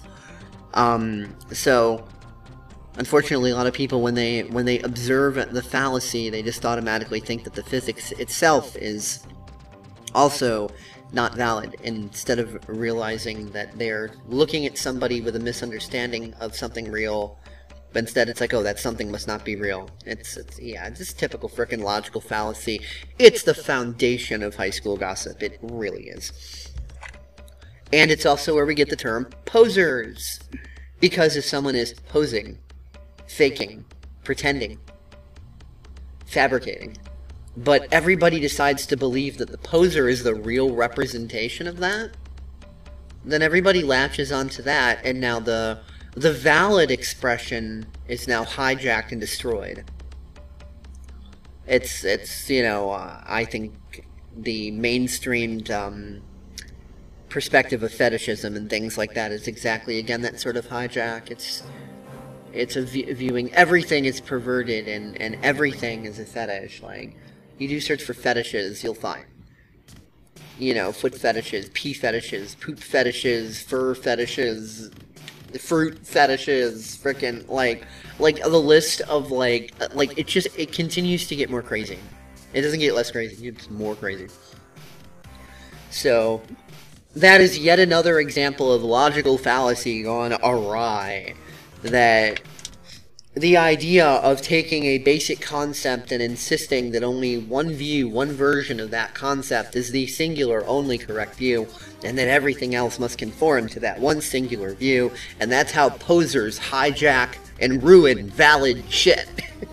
So, unfortunately, a lot of people, when they observe the fallacy, they just automatically think that the physics itself is also not valid, instead of realizing that they're looking at somebody with a misunderstanding of something real. But instead, it's like, oh, that something must not be real. It's just typical frickin' logical fallacy. It's the foundation of high school gossip. It really is. And it's also where we get the term posers. Because if someone is posing, faking, pretending, fabricating, but everybody decides to believe that the poser is the real representation of that, then everybody latches onto that, and now the valid expression is now hijacked and destroyed. It's you know, I think the mainstreamed perspective of fetishism and things like that is exactly, again, that sort of hijack. It's a viewing everything is perverted and everything is a fetish. Like, you do search for fetishes, you'll find, you know, foot fetishes, pee fetishes, poop fetishes, fur fetishes, fruit fetishes, frickin' like the list of like it continues to get more crazy. It doesn't get less crazy, it gets more crazy. So that is yet another example of logical fallacy gone awry. That the idea of taking a basic concept and insisting that only one view, one version of that concept is the singular only correct view, and that everything else must conform to that one singular view, and that's how posers hijack and ruin valid shit.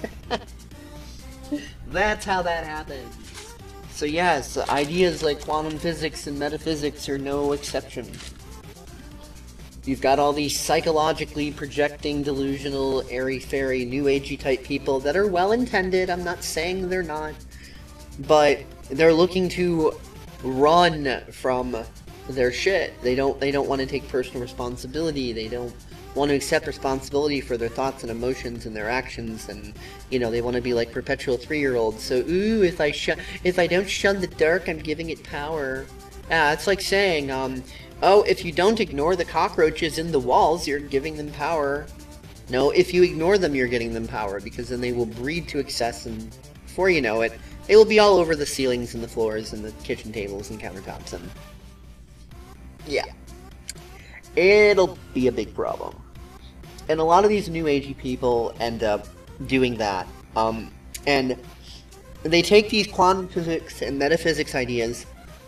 That's how that happens. So yes, ideas like quantum physics and metaphysics are no exception. You've got all these psychologically projecting, delusional, airy-fairy, new agey type people that are well-intended. I'm not saying they're not, but they're looking to run from their shit. They don't want to take personal responsibility. They don't want to accept responsibility for their thoughts and emotions and their actions, and you know, they want to be like perpetual 3-year-olds. So, ooh, if I don't shun the dark, I'm giving it power. It's like saying, oh, if you don't ignore the cockroaches in the walls, you're giving them power. No, if you ignore them, you're getting them power, because then they will breed to excess, and before you know it, It will be all over the ceilings and the floors and the kitchen tables and countertops, and yeah, it'll be a big problem. And a lot of these new agey people end up doing that, and they take these quantum physics and metaphysics ideas.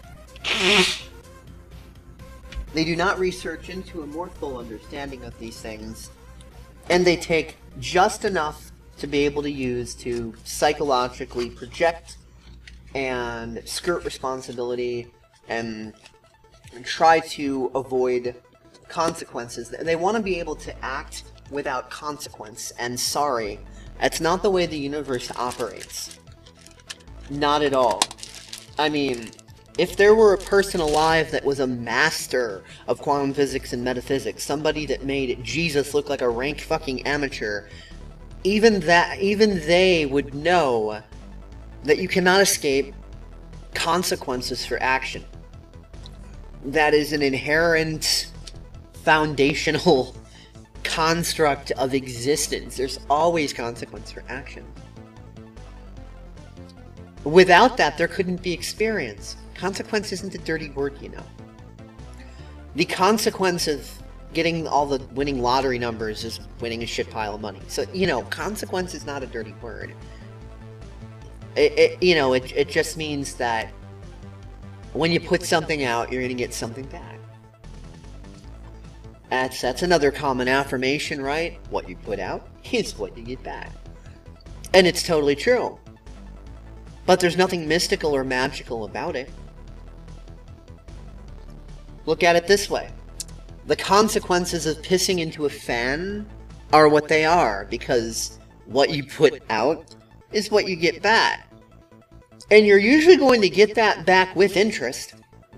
They do not research into a more full understanding of these things, and they take just enough to be able to use to psychologically project and skirt responsibility and try to avoid consequences. They want to be able to act without consequence, and sorry, that's not the way the universe operates. Not at all. I mean, if there were a person alive that was a master of quantum physics and metaphysics, somebody that made Jesus look like a rank fucking amateur, even they would know that you cannot escape consequences for action. That is an inherent, foundational construct of existence. There's always consequence for action. Without that, there couldn't be experience. Consequence isn't a dirty word, you know. The consequence of getting all the winning lottery numbers is winning a shit pile of money. So, you know, consequence is not a dirty word. It just means that when you put something out, you're going to get something back. That's another common affirmation, right? What you put out is what you get back. And it's totally true. But there's nothing mystical or magical about it. Look at it this way. The consequences of pissing into a fan are what they are, because what you put out is what you get back. And you're usually going to get that back with interest.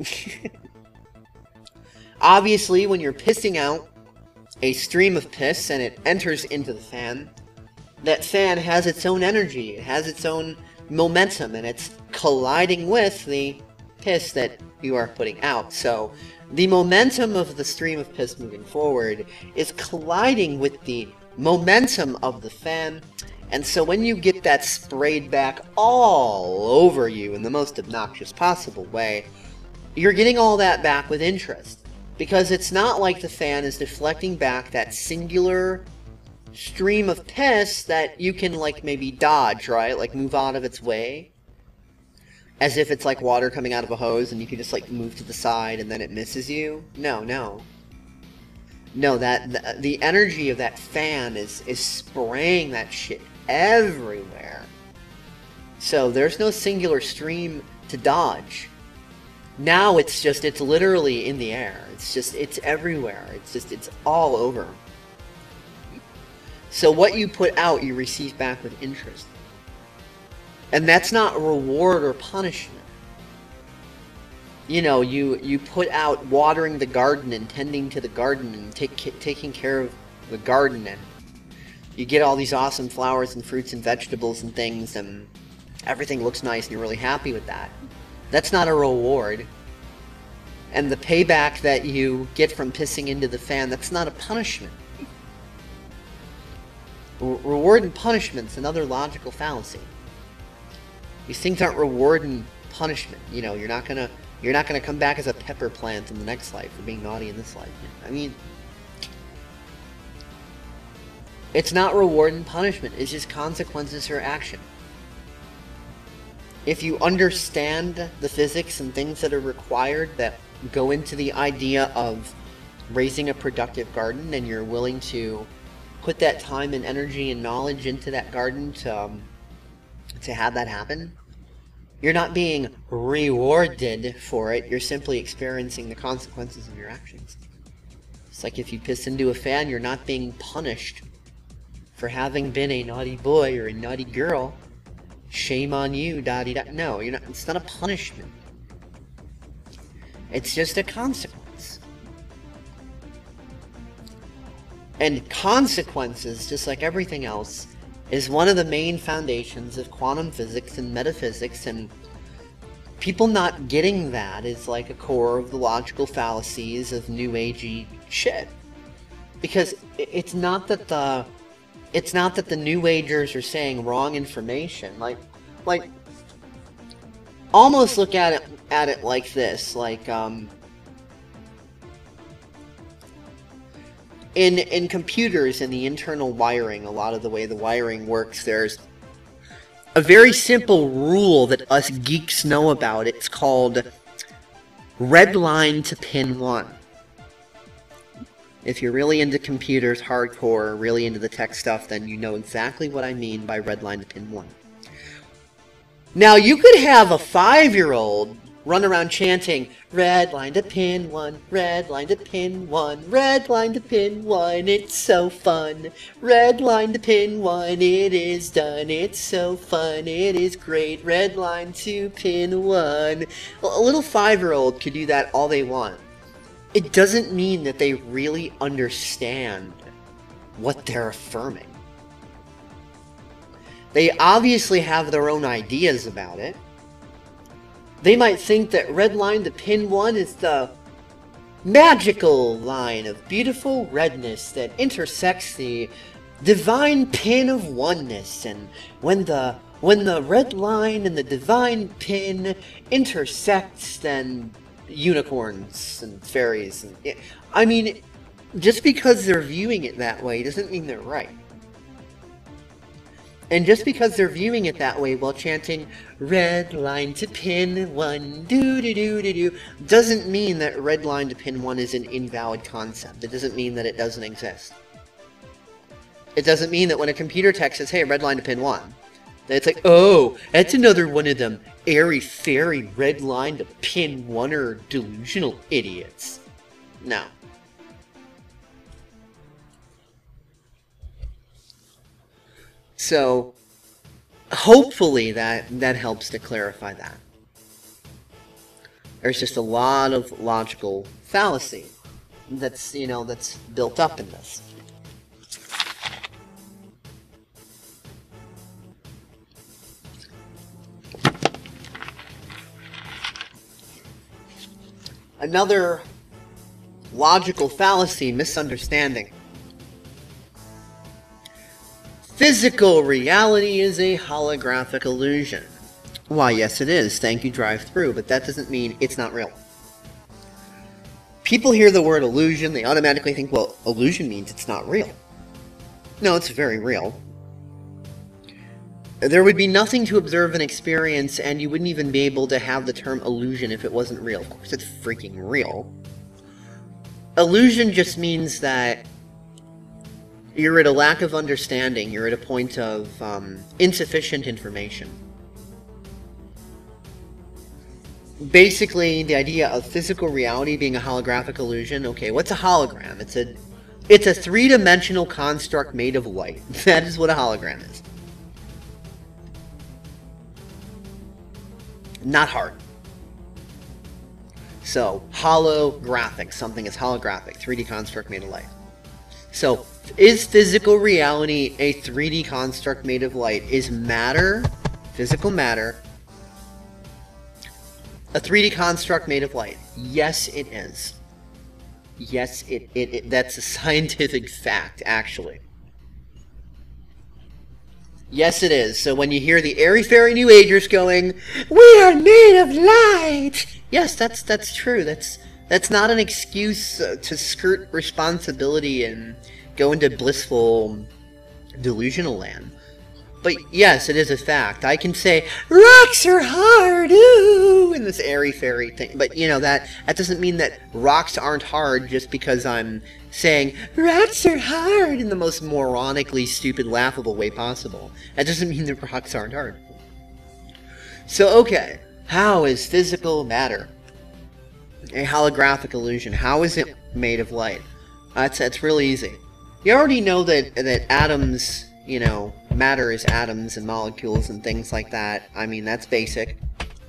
Obviously, when you're pissing out a stream of piss and it enters into the fan, that fan has its own energy, it has its own momentum, and it's colliding with the piss that you are putting out. So the momentum of the stream of piss moving forward is colliding with the momentum of the fan, and so when you get that sprayed back all over you in the most obnoxious possible way, you're getting all that back with interest. Because it's not like the fan is deflecting back that singular stream of piss that you can, like, maybe dodge, right? Like, move out of its way. As if it's like water coming out of a hose and you can just, like, move to the side and then it misses you. No, no. No, the energy of that fan is spraying that shit everywhere. So there's no singular stream to dodge. Now it's literally in the air. It's everywhere. It's all over. So what you put out, you receive back with interest. And that's not reward or punishment. You know, you put out watering the garden and tending to the garden and taking care of the garden, and you get all these awesome flowers and fruits and vegetables and things, and everything looks nice and you're really happy with that. That's not a reward. And the payback that you get from pissing into the fan, that's not a punishment. Reward and punishment's another logical fallacy. These things aren't reward and punishment. You know, you're not gonna come back as a pepper plant in the next life for being naughty in this life. I mean, it's not reward and punishment. It's just consequences for action. If you understand the physics and things that are required that go into the idea of raising a productive garden, and you're willing to put that time and energy and knowledge into that garden to have that happen, you're not being rewarded for it, you're simply experiencing the consequences of your actions. It's like if you piss into a fan, you're not being punished for having been a naughty boy or a naughty girl. Shame on you, da-di-da. No, you're not. It's not a punishment. It's just a consequence. And consequences, just like everything else, is one of the main foundations of quantum physics and metaphysics, and people not getting that is like a core of the logical fallacies of new agey shit. Because it's not that the New Agers are saying wrong information. Like almost look at it like this, like, in computers, in the internal wiring, a lot of the way the wiring works, there's a very simple rule that us geeks know about. It's called red line to pin 1. If you're really into computers, hardcore, really into the tech stuff, then you know exactly what I mean by red line to pin 1. Now, you could have a 5-year-old run around chanting, red line to pin 1, red line to pin 1, red line to pin 1, it's so fun. Red line to pin 1, it is done, it's so fun, it is great. Red line to pin 1. A little 5-year-old could do that all they want. It doesn't mean that they really understand what they're affirming. They obviously have their own ideas about it. They might think that red line to pin 1 is the magical line of beautiful redness that intersects the divine pin of oneness, and when the red line and the divine pin intersects, then unicorns and fairies and I mean, just because they're viewing it that way doesn't mean they're right. And just because they're viewing it that way while chanting red line to pin 1 do doesn't mean that red line to pin 1 is an invalid concept. It doesn't mean that it doesn't exist. It doesn't mean that when a computer text says, hey, red line to pin 1, that it's like, oh, that's another one of them airy-fairy red line to pin 1er delusional idiots. No. So, hopefully that helps to clarify that. There's just a lot of logical fallacy that's, that's built up in this. Another logical fallacy, misunderstanding. Physical reality is a holographic illusion. Why, yes it is. Thank you, drive-through, but that doesn't mean it's not real. People hear the word illusion, they automatically think, well, illusion means it's not real. No, it's very real. There would be nothing to observe and experience, and you wouldn't even be able to have the term illusion if it wasn't real. Of course, it's freaking real. Illusion just means that you're at a lack of understanding, you're at a point of insufficient information. Basically, the idea of physical reality being a holographic illusion, okay, what's a hologram? It's a three-dimensional construct made of light. That is what a hologram is. Not hard. So, holographic. Something is holographic. 3D construct made of light. So, is physical reality a 3D construct made of light? Is matter, physical matter, a 3D construct made of light? Yes, it is. Yes, that's a scientific fact, actually. Yes, it is. So when you hear the airy-fairy New Agers going, "We are made of light!" Yes, that's true. That's not an excuse to skirt responsibility and go into blissful delusional land. But yes, it is a fact. I can say, rocks are hard, ooh, in this airy-fairy thing. But, that doesn't mean that rocks aren't hard just because I'm saying, rocks are hard in the most moronically stupid, laughable way possible. That doesn't mean that rocks aren't hard. So, okay, how is physical matter a holographic illusion? How is it made of light? That's really easy. You already know that atoms, matter is atoms and molecules and things like that. I mean, that's basic.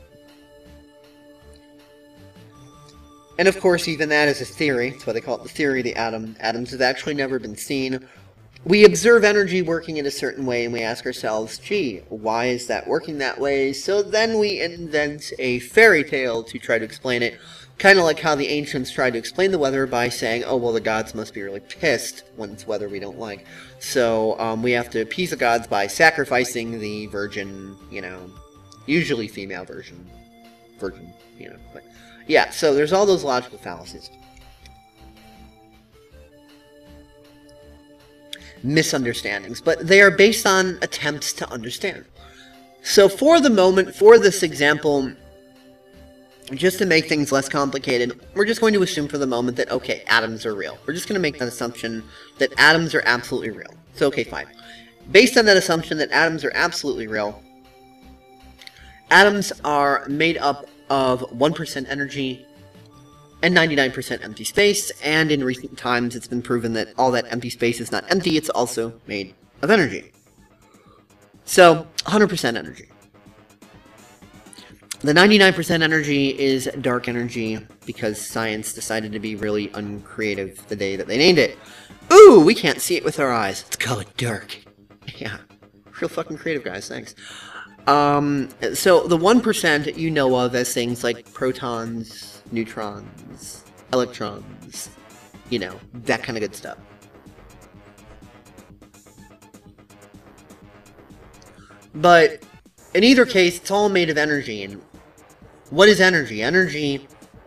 And of course, even that is a theory. That's why they call it the theory of the atom. Atoms have actually never been seen. We observe energy working in a certain way, and we ask ourselves, gee, why is that working that way? So then we invent a fairy tale to try to explain it. Kind of like how the ancients tried to explain the weather by saying, oh, well, the gods must be really pissed when it's weather we don't like. So we have to appease the gods by sacrificing the virgin, usually female version version, you know. But yeah, so there's all those logical fallacies. Misunderstandings, but they are based on attempts to understand. So for the moment, for this example, just to make things less complicated, we're just going to assume for the moment that, okay, atoms are real. We're just going to make that assumption that atoms are absolutely real. So, okay, fine. Based on that assumption that atoms are absolutely real, atoms are made up of 1% energy and 99% empty space, and in recent times it's been proven that all that empty space is not empty, it's also made of energy. So, 100% energy. The 99% energy is dark energy, because science decided to be really uncreative the day that they named it. Ooh, we can't see it with our eyes. Let's call it dark. Yeah, real fucking creative, guys, thanks. So the 1% you know of as things like protons, neutrons, electrons, you know, that kind of good stuff. But in either case, it's all made of energy. And what is energy? Energy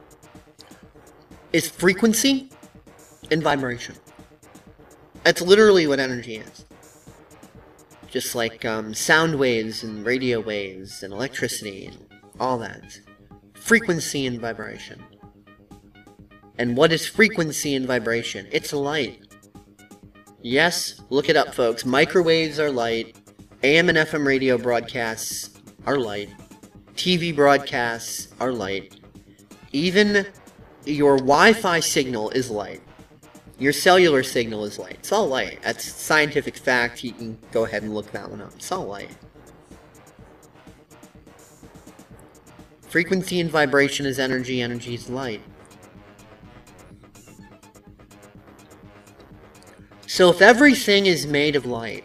is frequency and vibration. That's literally what energy is. Just like sound waves and radio waves and electricity and all that. Frequency and vibration. And what is frequency and vibration? It's light. Yes, look it up, folks. Microwaves are light. AM and FM radio broadcasts are light. TV broadcasts are light. Even your Wi-Fi signal is light. Your cellular signal is light. It's all light. That's scientific fact. You can go ahead and look that one up. It's all light. Frequency and vibration is energy. Energy is light. So if everything is made of light,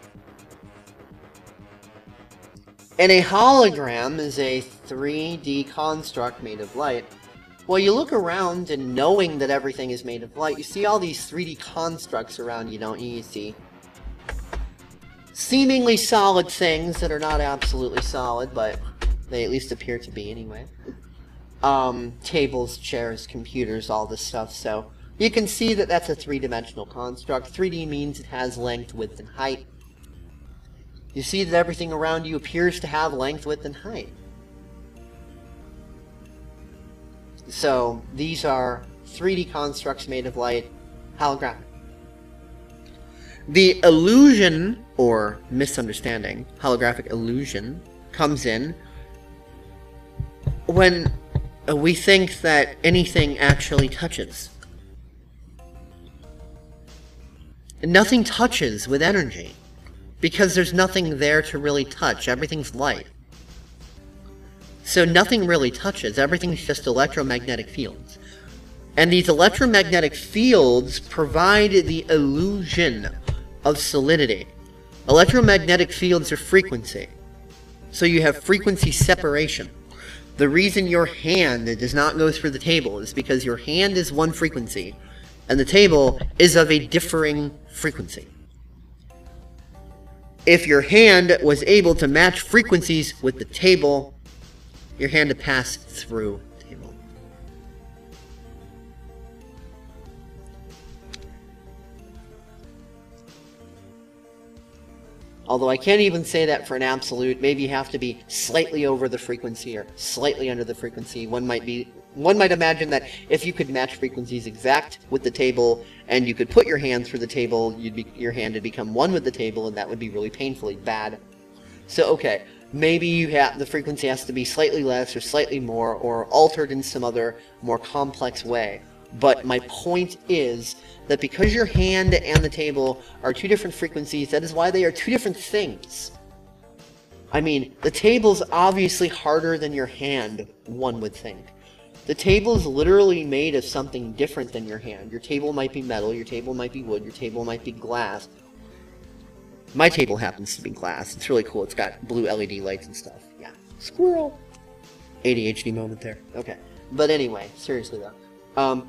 and a hologram is a 3D construct made of light, well, you look around and knowing that everything is made of light, you see all these 3D constructs around you, don't you? You see seemingly solid things that are not absolutely solid, but they at least appear to be anyway. Tables, chairs, computers, all this stuff, so you can see that that's a three-dimensional construct. 3D means it has length, width, and height. You see that everything around you appears to have length, width, and height. So, these are 3D constructs made of light, holographic. The illusion, or misunderstanding, holographic illusion, comes in when we think that anything actually touches. Nothing touches with energy, because there's nothing there to really touch. Everything's light. So nothing really touches. Everything's just electromagnetic fields. And these electromagnetic fields provide the illusion of solidity. Electromagnetic fields are frequency. So you have frequency separation. The reason your hand does not go through the table is because your hand is one frequency, and the table is of a differing frequency. If your hand was able to match frequencies with the table, your hand to pass through the table. Although I can't even say that for an absolute. Maybe you have to be slightly over the frequency or slightly under the frequency. One might imagine that if you could match frequencies exact with the table and you could put your hand through the table, your hand would become one with the table, and that would be really painfully bad. So okay, maybe the frequency has to be slightly less or slightly more or altered in some other more complex way. But my point is that because your hand and the table are two different frequencies, that is why they are two different things. I mean, the table's obviously harder than your hand, one would think. The table is literally made of something different than your hand. Your table might be metal, your table might be wood, your table might be glass. My table happens to be glass. It's really cool. It's got blue LED lights and stuff. Yeah. Squirrel! ADHD moment there. Okay. But anyway, seriously though.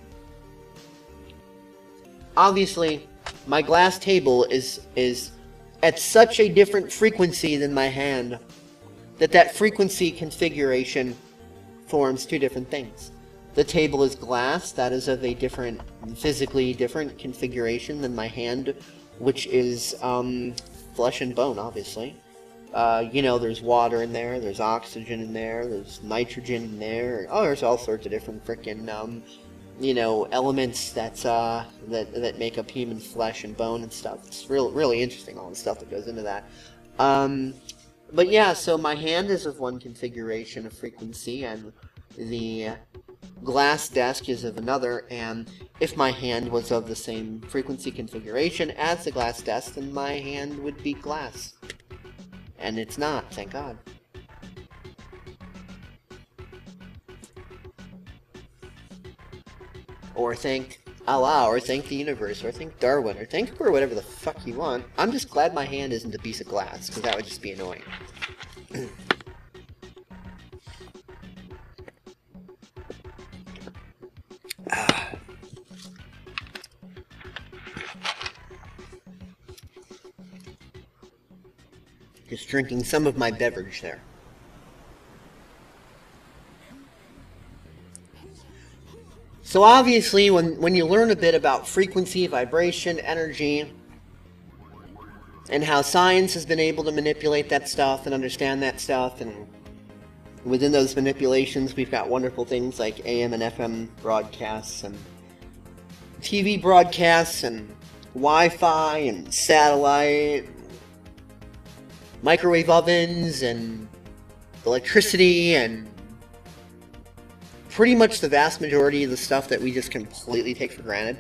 Obviously, my glass table is at such a different frequency than my hand that frequency configuration forms two different things. The table is glass, that is of a different, physically different configuration than my hand, which is flesh and bone, obviously. You know, there's water in there, there's oxygen in there, there's nitrogen in there. Oh, there's all sorts of different frickin', you know, elements that make up human flesh and bone and stuff. It's really interesting, all the stuff that goes into that. But yeah, so my hand is of one configuration of frequency, and the glass desk is of another, and if my hand was of the same frequency configuration as the glass desk, then my hand would be glass. And it's not, thank God. Or thank Allah, or thank the universe, or thank Darwin, or thank or whatever the fuck you want. I'm just glad my hand isn't a piece of glass, because that would just be annoying. Just drinking some of my beverage there. So obviously, when you learn a bit about frequency, vibration, energy, and how science has been able to manipulate that stuff and understand that stuff, and within those manipulations we've got wonderful things like AM and FM broadcasts, and TV broadcasts, and Wi-Fi, and satellite, microwave ovens, and electricity, and pretty much the vast majority of the stuff that we just completely take for granted.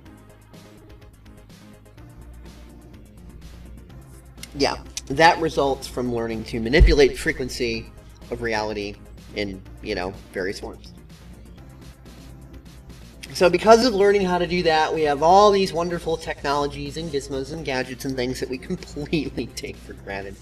Yeah, that results from learning to manipulate frequency of reality in, you know, various forms. So because of learning how to do that, we have all these wonderful technologies and gizmos and gadgets and things that we completely take for granted.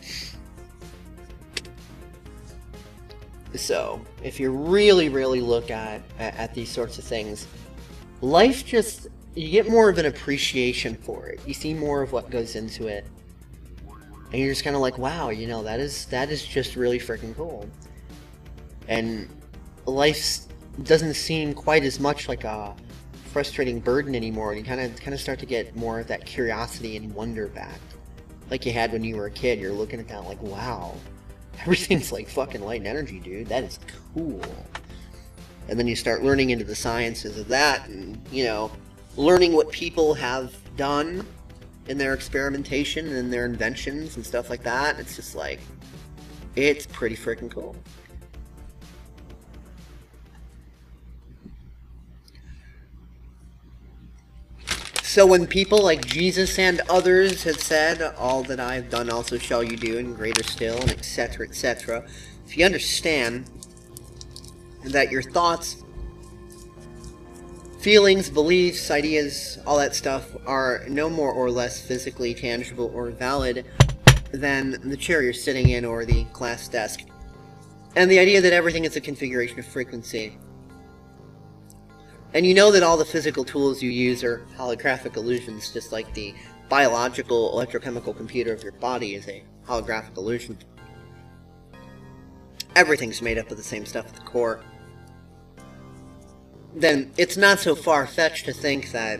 So, if you really look at these sorts of things, life just, you get more of an appreciation for it. You see more of what goes into it. And you're just kind of like, wow, you know, that is just really freaking cool. And life doesn't seem quite as much like a frustrating burden anymore. You kind of start to get more of that curiosity and wonder back. Like you had when you were a kid. You're looking at that like, wow. Everything's like fucking light and energy, dude. That is cool. And then you start learning into the sciences of that, and, you know, learning what people have done in their experimentation and their inventions and stuff like that. It's just like, it's pretty freaking cool. So when people like Jesus and others have said, all that I have done also shall you do, and greater still, and etc., etc., if you understand that your thoughts, feelings, beliefs, ideas, all that stuff are no more or less physically tangible or valid than the chair you're sitting in or the glass desk, and the idea that everything is a configuration of frequency, and you know that all the physical tools you use are holographic illusions, just like the biological electrochemical computer of your body is a holographic illusion. Everything's made up of the same stuff at the core. Then it's not so far-fetched to think that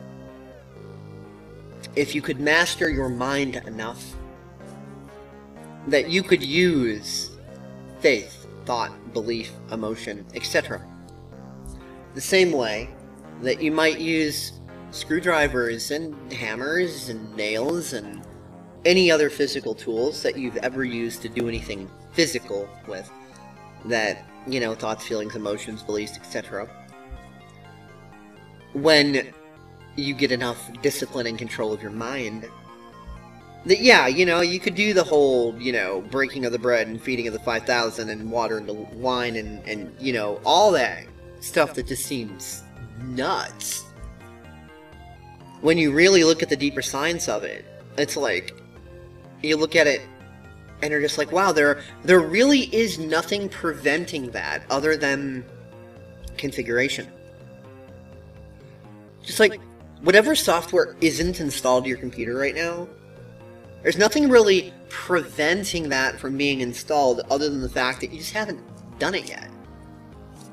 if you could master your mind enough, that you could use faith, thought, belief, emotion, etc. the same way that you might use screwdrivers and hammers and nails and any other physical tools that you've ever used to do anything physical with, that, you know, thoughts, feelings, emotions, beliefs, etc. When you get enough discipline and control of your mind, that, yeah, you know, you could do the whole, you know, breaking of the bread and feeding of the 5,000 and water into wine and, you know, all that stuff that just seems nuts. When you really look at the deeper science of it, it's like, you look at it and you're just like, wow, there really is nothing preventing that other than configuration. Just like, whatever software isn't installed to your computer right now, there's nothing really preventing that from being installed other than the fact that you just haven't done it yet.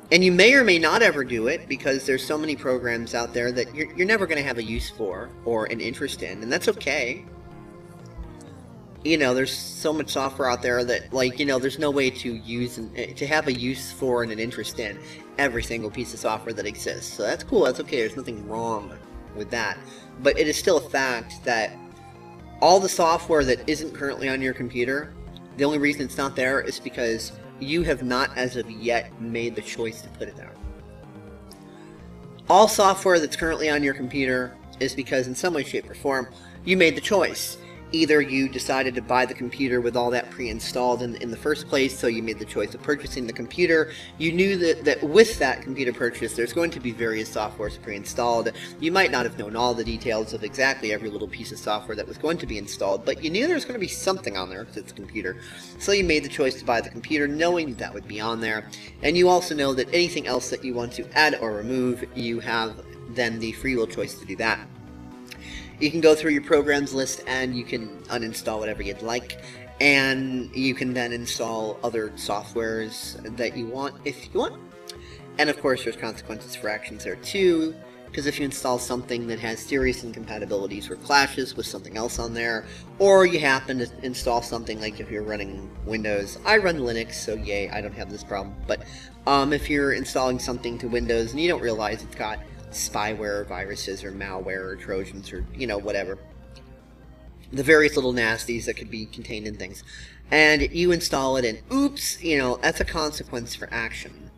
And you may or may not ever do it, because there's so many programs out there that you're never going to have a use for or an interest in, and that's okay. You know, there's so much software out there that, like, you know, there's no way to use to have a use for and an interest in every single piece of software that exists. So that's cool, that's okay, there's nothing wrong with that. But it is still a fact that all the software that isn't currently on your computer, the only reason it's not there is because you have not, as of yet, made the choice to put it there. All software that's currently on your computer is because, in some way, shape, or form, you made the choice. Either you decided to buy the computer with all that pre-installed in the first place, so you made the choice of purchasing the computer. You knew that with that computer purchase, there's going to be various softwares pre-installed. You might not have known all the details of exactly every little piece of software that was going to be installed, but you knew there was going to be something on there because it's a computer. So you made the choice to buy the computer, knowing that would be on there. And you also know that anything else that you want to add or remove, you have then the free will choice to do that. You can go through your programs list and you can uninstall whatever you'd like, and you can then install other softwares that you want if you want. And of course there's consequences for actions there too, because if you install something that has serious incompatibilities or clashes with something else on there, or you happen to install something like if you're running Windows. I run Linux, so yay, I don't have this problem. But if you're installing something to Windows and you don't realize it's got spyware or viruses or malware or trojans or, you know, whatever, the various little nasties that could be contained in things, and you install it and oops, you know, that's a consequence for action.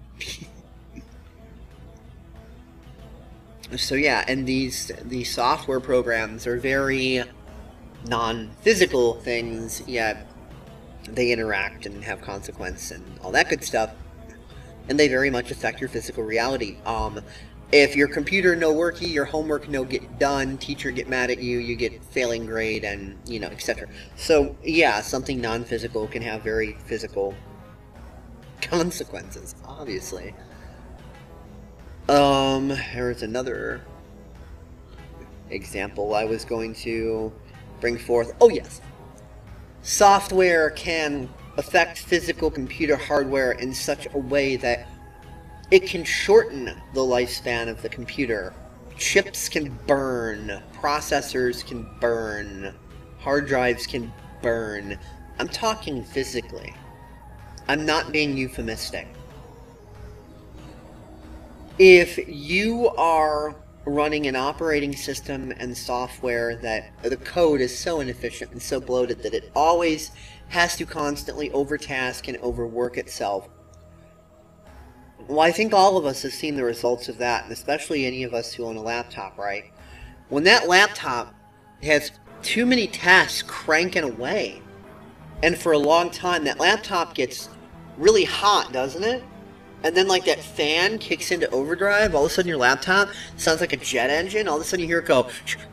So yeah, and these software programs are very non-physical things, yet they interact and have consequence and all that good stuff, and they very much affect your physical reality. If your computer no worky, your homework no get done, teacher get mad at you, you get failing grade, and, you know, etc. So, yeah, something non-physical can have very physical consequences, obviously. There's another example I was going to bring forth. Oh, yes. Software can affect physical computer hardware in such a way that it can shorten the lifespan of the computer. Chips can burn, processors can burn, hard drives can burn. I'm talking physically. I'm not being euphemistic. If you are running an operating system and software that the code is so inefficient and so bloated that it always has to constantly overtask and overwork itself, well, I think all of us have seen the results of that, and especially any of us who own a laptop, right? When that laptop has too many tasks cranking away, and for a long time, that laptop gets really hot, doesn't it? And then, like, that fan kicks into overdrive, all of a sudden your laptop sounds like a jet engine, all of a sudden you hear it go,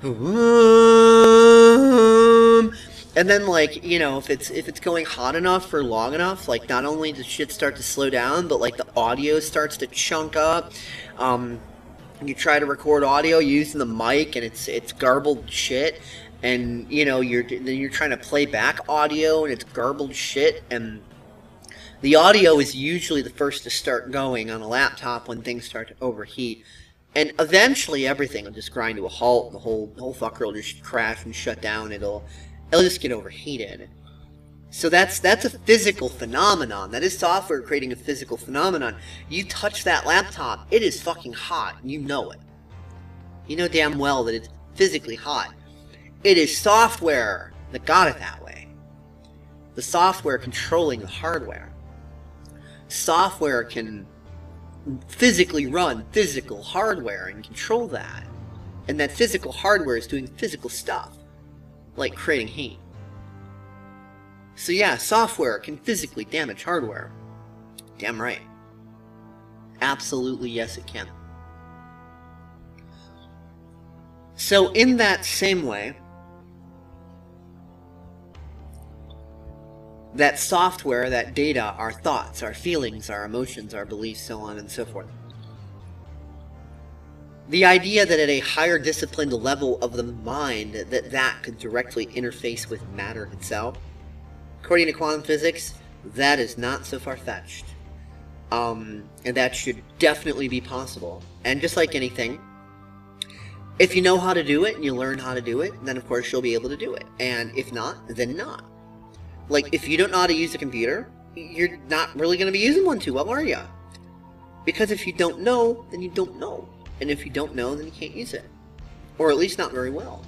and then, like, you know, if it's going hot enough for long enough, like, not only does shit start to slow down, but, like, the audio starts to chunk up. You try to record audio using the mic, and it's garbled shit. And, you know, you're trying to play back audio, and it's garbled shit. And the audio is usually the first to start going on a laptop when things start to overheat. And eventually, everything will just grind to a halt. The whole fucker will just crash and shut down. It'll just get overheated. So that's a physical phenomenon. That is software creating a physical phenomenon. You touch that laptop, it is fucking hot, and you know it. You know damn well that it's physically hot. It is software that got it that way. The software controlling the hardware. Software can physically run physical hardware and control that. And that physical hardware is doing physical stuff, like creating heat. So yeah, software can physically damage hardware. Damn right. Absolutely yes, it can. So in that same way, that software, that data, our thoughts, our feelings, our emotions, our beliefs, so on and so forth. The idea that at a higher disciplined level of the mind, that could directly interface with matter itself, according to quantum physics, that is not so far-fetched. And that should definitely be possible. And just like anything, if you know how to do it and you learn how to do it, then of course you'll be able to do it. And if not, then not. Like, if you don't know how to use a computer, you're not really going to be using one too well, are you? Because if you don't know, then you don't know. And if you don't know, then you can't use it. Or at least not very well.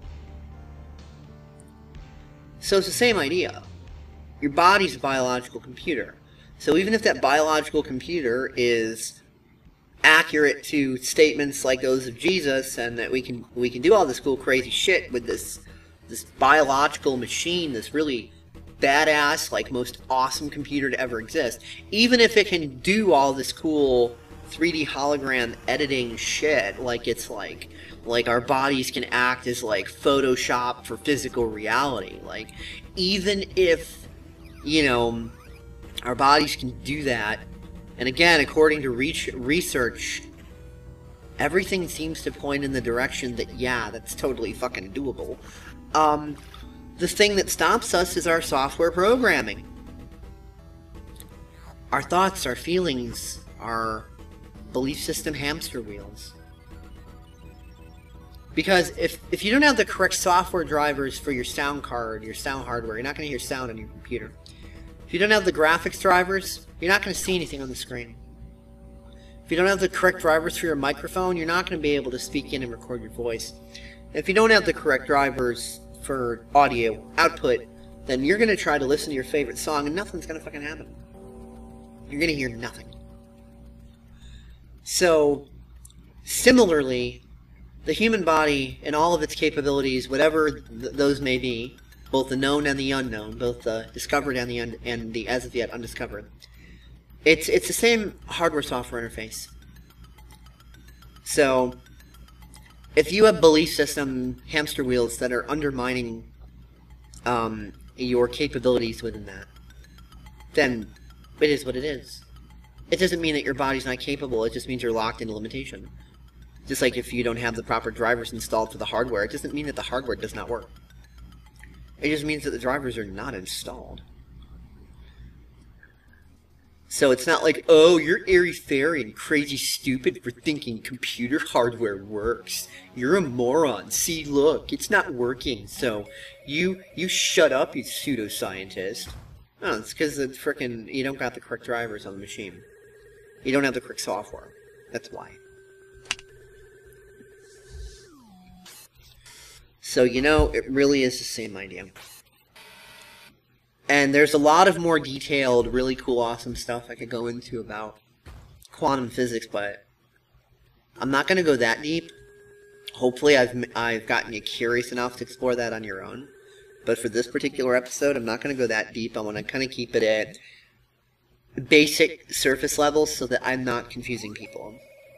So it's the same idea. Your body's a biological computer. So even if that biological computer is accurate to statements like those of Jesus, and that we can do all this cool crazy shit with this biological machine, this really badass, like, most awesome computer to ever exist, even if it can do all this cool 3D hologram editing shit, like it's like our bodies can act as like Photoshop for physical reality, like, even if, you know, our bodies can do that, and again, according to research, everything seems to point in the direction that, yeah, that's totally fucking doable. The thing that stops us is our software programming. Our thoughts, our feelings, our belief system hamster wheels. Because if you don't have the correct software drivers for your sound card, your sound hardware, you're not going to hear sound on your computer. If you don't have the graphics drivers, you're not going to see anything on the screen. If you don't have the correct drivers for your microphone, you're not going to be able to speak in and record your voice. If you don't have the correct drivers for audio output, then you're going to try to listen to your favorite song and nothing's going to fucking happen. You're going to hear nothing. So, similarly, the human body and all of its capabilities, whatever those may be, both the known and the unknown, both the discovered and the as of yet undiscovered, it's the same hardware-software interface. So, if you have belief system hamster wheels that are undermining your capabilities within that, then it is what it is. It doesn't mean that your body's not capable, it just means you're locked in a limitation. Just like if you don't have the proper drivers installed for the hardware, it doesn't mean that the hardware does not work. It just means that the drivers are not installed. So it's not like, oh, you're airy-fairy and crazy stupid for thinking computer hardware works. You're a moron. See, look, it's not working. So you shut up, you pseudoscientist. No, it's because you don't got the correct drivers on the machine. You don't have the correct software. That's why. So, you know, it really is the same idea. And there's a lot of more detailed, really cool, awesome stuff I could go into about quantum physics, but I'm not going to go that deep. Hopefully I've gotten you curious enough to explore that on your own. But for this particular episode, I'm not going to go that deep. I want to kind of keep it at basic surface levels so that I'm not confusing people.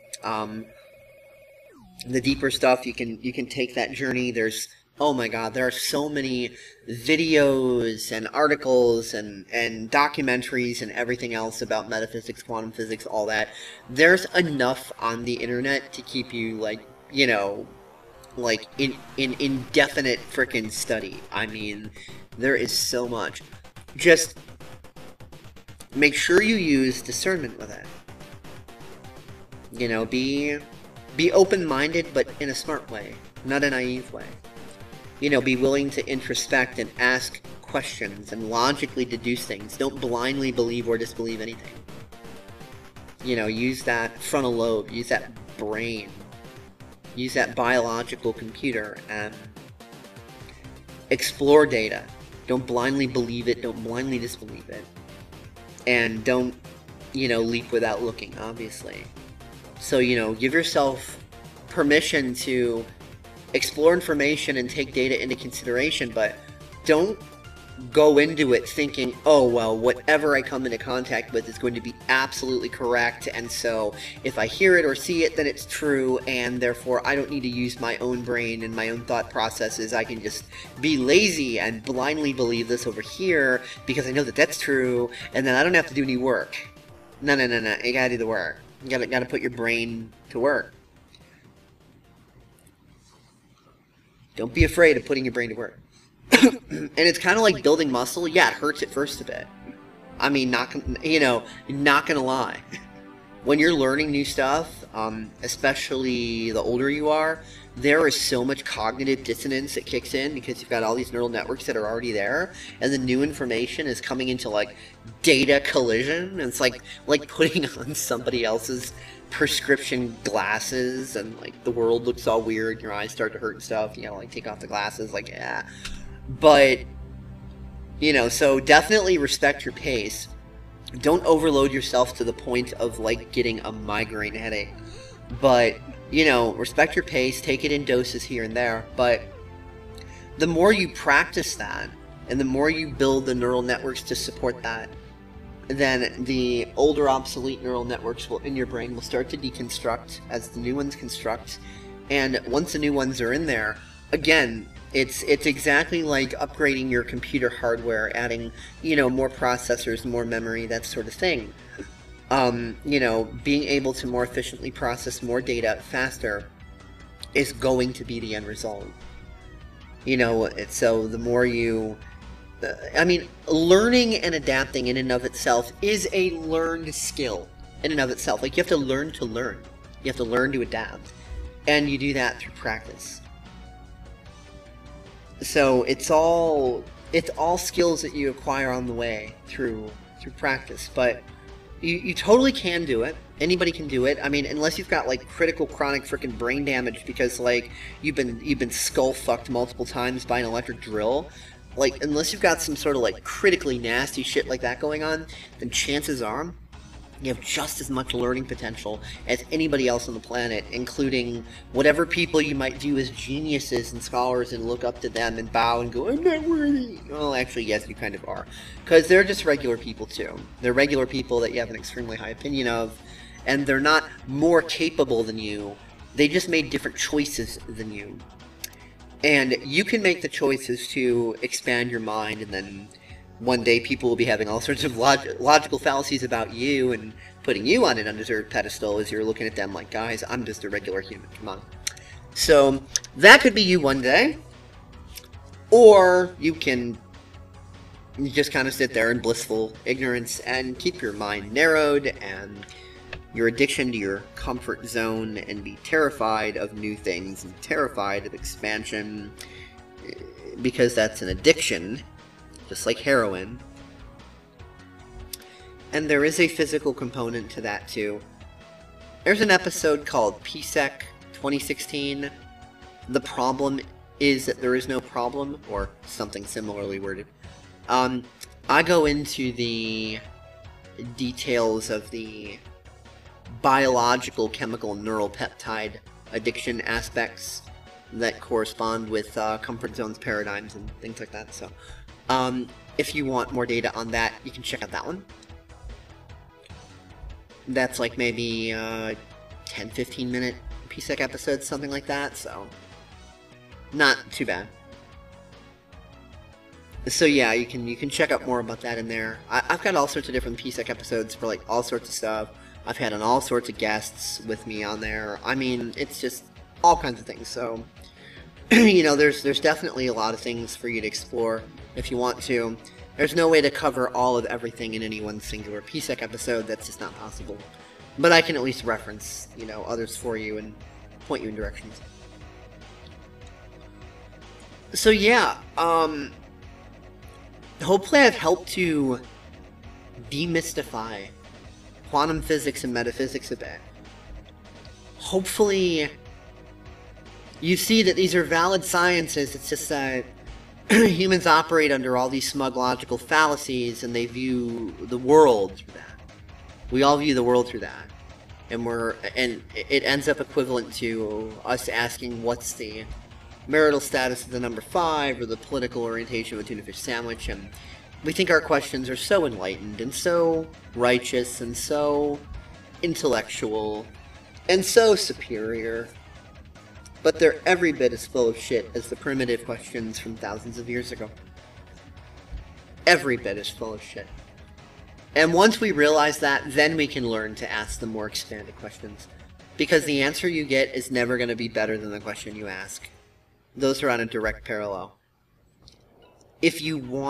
The deeper stuff, you can take that journey. There's, oh my god, there are so many videos and articles and documentaries and everything else about metaphysics, quantum physics, all that. There's enough on the internet to keep you, like, you know, like in indefinite frickin' study. I mean, there is so much. Just make sure you use discernment with it. You know, be open-minded, but in a smart way, not a naive way. You know, be willing to introspect and ask questions and logically deduce things. Don't blindly believe or disbelieve anything. You know, use that frontal lobe, use that brain, use that biological computer, and explore data. Don't blindly believe it, don't blindly disbelieve it. And don't, you know, leap without looking, obviously. So, you know, give yourself permission to explore information and take data into consideration, but don't go into it thinking, oh, well, whatever I come into contact with is going to be absolutely correct, and so if I hear it or see it, then it's true, and therefore I don't need to use my own brain and my own thought processes. I can just be lazy and blindly believe this over here because I know that that's true, and then I don't have to do any work. No, you gotta do the work. You gotta put your brain to work. Don't be afraid of putting your brain to work. And it's kind of like building muscle. Yeah, it hurts at first a bit. I mean, not gonna lie. When you're learning new stuff, especially the older you are, there is so much cognitive dissonance that kicks in because you've got all these neural networks that are already there, and the new information is coming into like data collision. And it's like putting on somebody else's prescription glasses, and like the world looks all weird, your eyes start to hurt and stuff. You know, like take off the glasses, like yeah. But so definitely respect your pace. Don't overload yourself to the point of like getting a migraine headache. But respect your pace, take it in doses here and there, but the more you practice that, and the more you build the neural networks to support that, then the older obsolete neural networks in your brain will start to deconstruct as the new ones construct, and once the new ones are in there, again, it's exactly like upgrading your computer hardware, adding, more processors, more memory, that sort of thing. Being able to more efficiently process more data faster is going to be the end result. So the more you... learning and adapting in and of itself is a learned skill in and of itself. Like, you have to learn to learn. You have to learn to adapt. And you do that through practice. So it's all skills that you acquire on the way through practice. But you totally can do it. Anybody can do it. I mean, unless you've got like critical chronic freaking brain damage because like you've been skull fucked multiple times by an electric drill. Like, unless you've got some sort of like critically nasty shit like that going on, then chances are you have just as much learning potential as anybody else on the planet, including whatever people you might view as geniuses and scholars and look up to them and bow and go, I'm not worthy. Well, actually, yes, you kind of are. Because they're just regular people, too. They're regular people that you have an extremely high opinion of, and they're not more capable than you. They just made different choices than you. And you can make the choices to expand your mind, and then one day people will be having all sorts of logical fallacies about you and putting you on an undeserved pedestal as you're looking at them like, guys, I'm just a regular human, come on. So that could be you one day. Or you can just kind of sit there in blissful ignorance and keep your mind narrowed and your addiction to your comfort zone and be terrified of new things and terrified of expansion, because that's an addiction, just like heroin. And there is a physical component to that too. There's an episode called PSEC 2016. The problem is that there is no problem, or something similarly worded. I go into the details of the biological, chemical, neural peptide addiction aspects that correspond with comfort zones, paradigms, and things like that. So, if you want more data on that, you can check out that one. That's like maybe 10-15 minute PSEC episodes, something like that, so not too bad. So yeah, you can check out more about that in there. I've got all sorts of different PSEC episodes for like all sorts of stuff. I've had on all sorts of guests with me on there. I mean, it's just all kinds of things. So, there's definitely a lot of things for you to explore if you want to. There's no way to cover all of everything in any one singular PSEC episode. That's just not possible. But I can at least reference, others for you and point you in directions. So yeah, hopefully I've helped to demystify quantum physics and metaphysics a bit. Hopefully you see that these are valid sciences. It's just that humans operate under all these smug logical fallacies, and they view the world through that. We all view the world through that. And it ends up equivalent to us asking what's the marital status of the number 5 or the political orientation of a tuna fish sandwich, and we think our questions are so enlightened and so righteous and so intellectual and so superior, but they're every bit as full of shit as the primitive questions from thousands of years ago. Every bit is full of shit. And once we realize that, then we can learn to ask the more expanded questions, because the answer you get is never going to be better than the question you ask. Those are on a direct parallel. If you want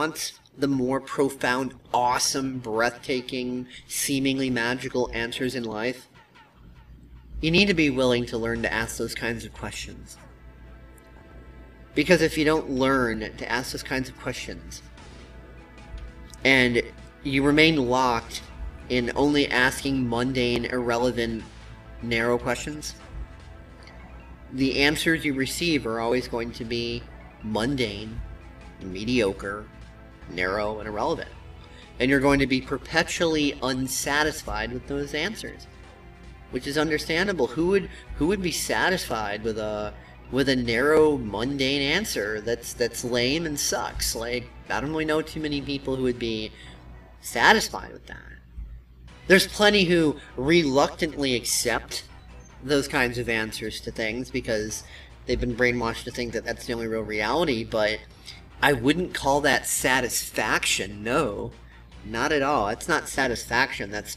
the more profound, awesome, breathtaking, seemingly magical answers in life, you need to be willing to learn to ask those kinds of questions. Because if you don't learn to ask those kinds of questions, and you remain locked in only asking mundane, irrelevant, narrow questions, the answers you receive are always going to be mundane, mediocre, narrow, and irrelevant. And you're going to be perpetually unsatisfied with those answers, which is understandable. Who would be satisfied with a narrow, mundane answer that's lame and sucks? Like, I don't really know too many people who would be satisfied with that. There's plenty who reluctantly accept those kinds of answers to things because they've been brainwashed to think that that's the only real reality, but I wouldn't call that satisfaction. No, not at all. It's not satisfaction. That's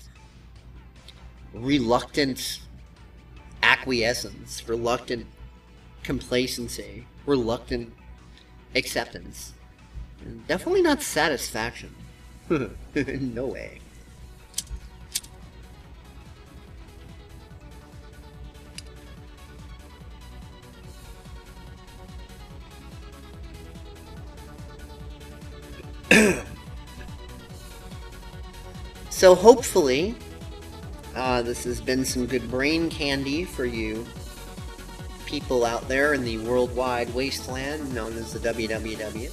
reluctant acquiescence, reluctant complacency, reluctant acceptance. Definitely not satisfaction. No way. So hopefully, this has been some good brain candy for you people out there in the worldwide wasteland known as the WWW.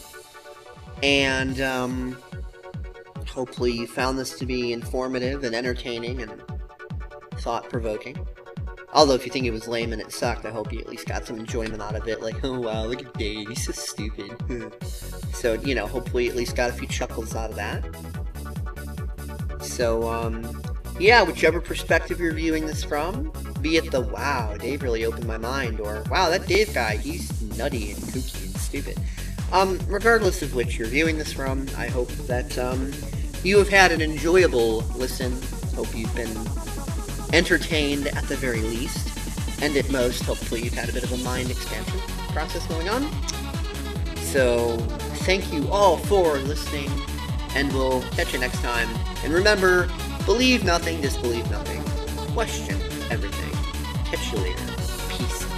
And hopefully you found this to be informative and entertaining and thought-provoking. Although if you think it was lame and it sucked, I hope you at least got some enjoyment out of it. Like, oh wow, look at Dave, he's so stupid. So, you know, hopefully you at least got a few chuckles out of that. So, yeah, whichever perspective you're viewing this from, be it the, wow, Dave really opened my mind, or, wow, that Dave guy, he's nutty and kooky and stupid. Regardless of which you're viewing this from, I hope that, you have had an enjoyable listen. Hope you've been entertained at the very least, and at most, hopefully you've had a bit of a mind expansion process going on. So, thank you all for listening, and we'll catch you next time. And remember, believe nothing, disbelieve nothing. Question everything. Catch you later. Peace.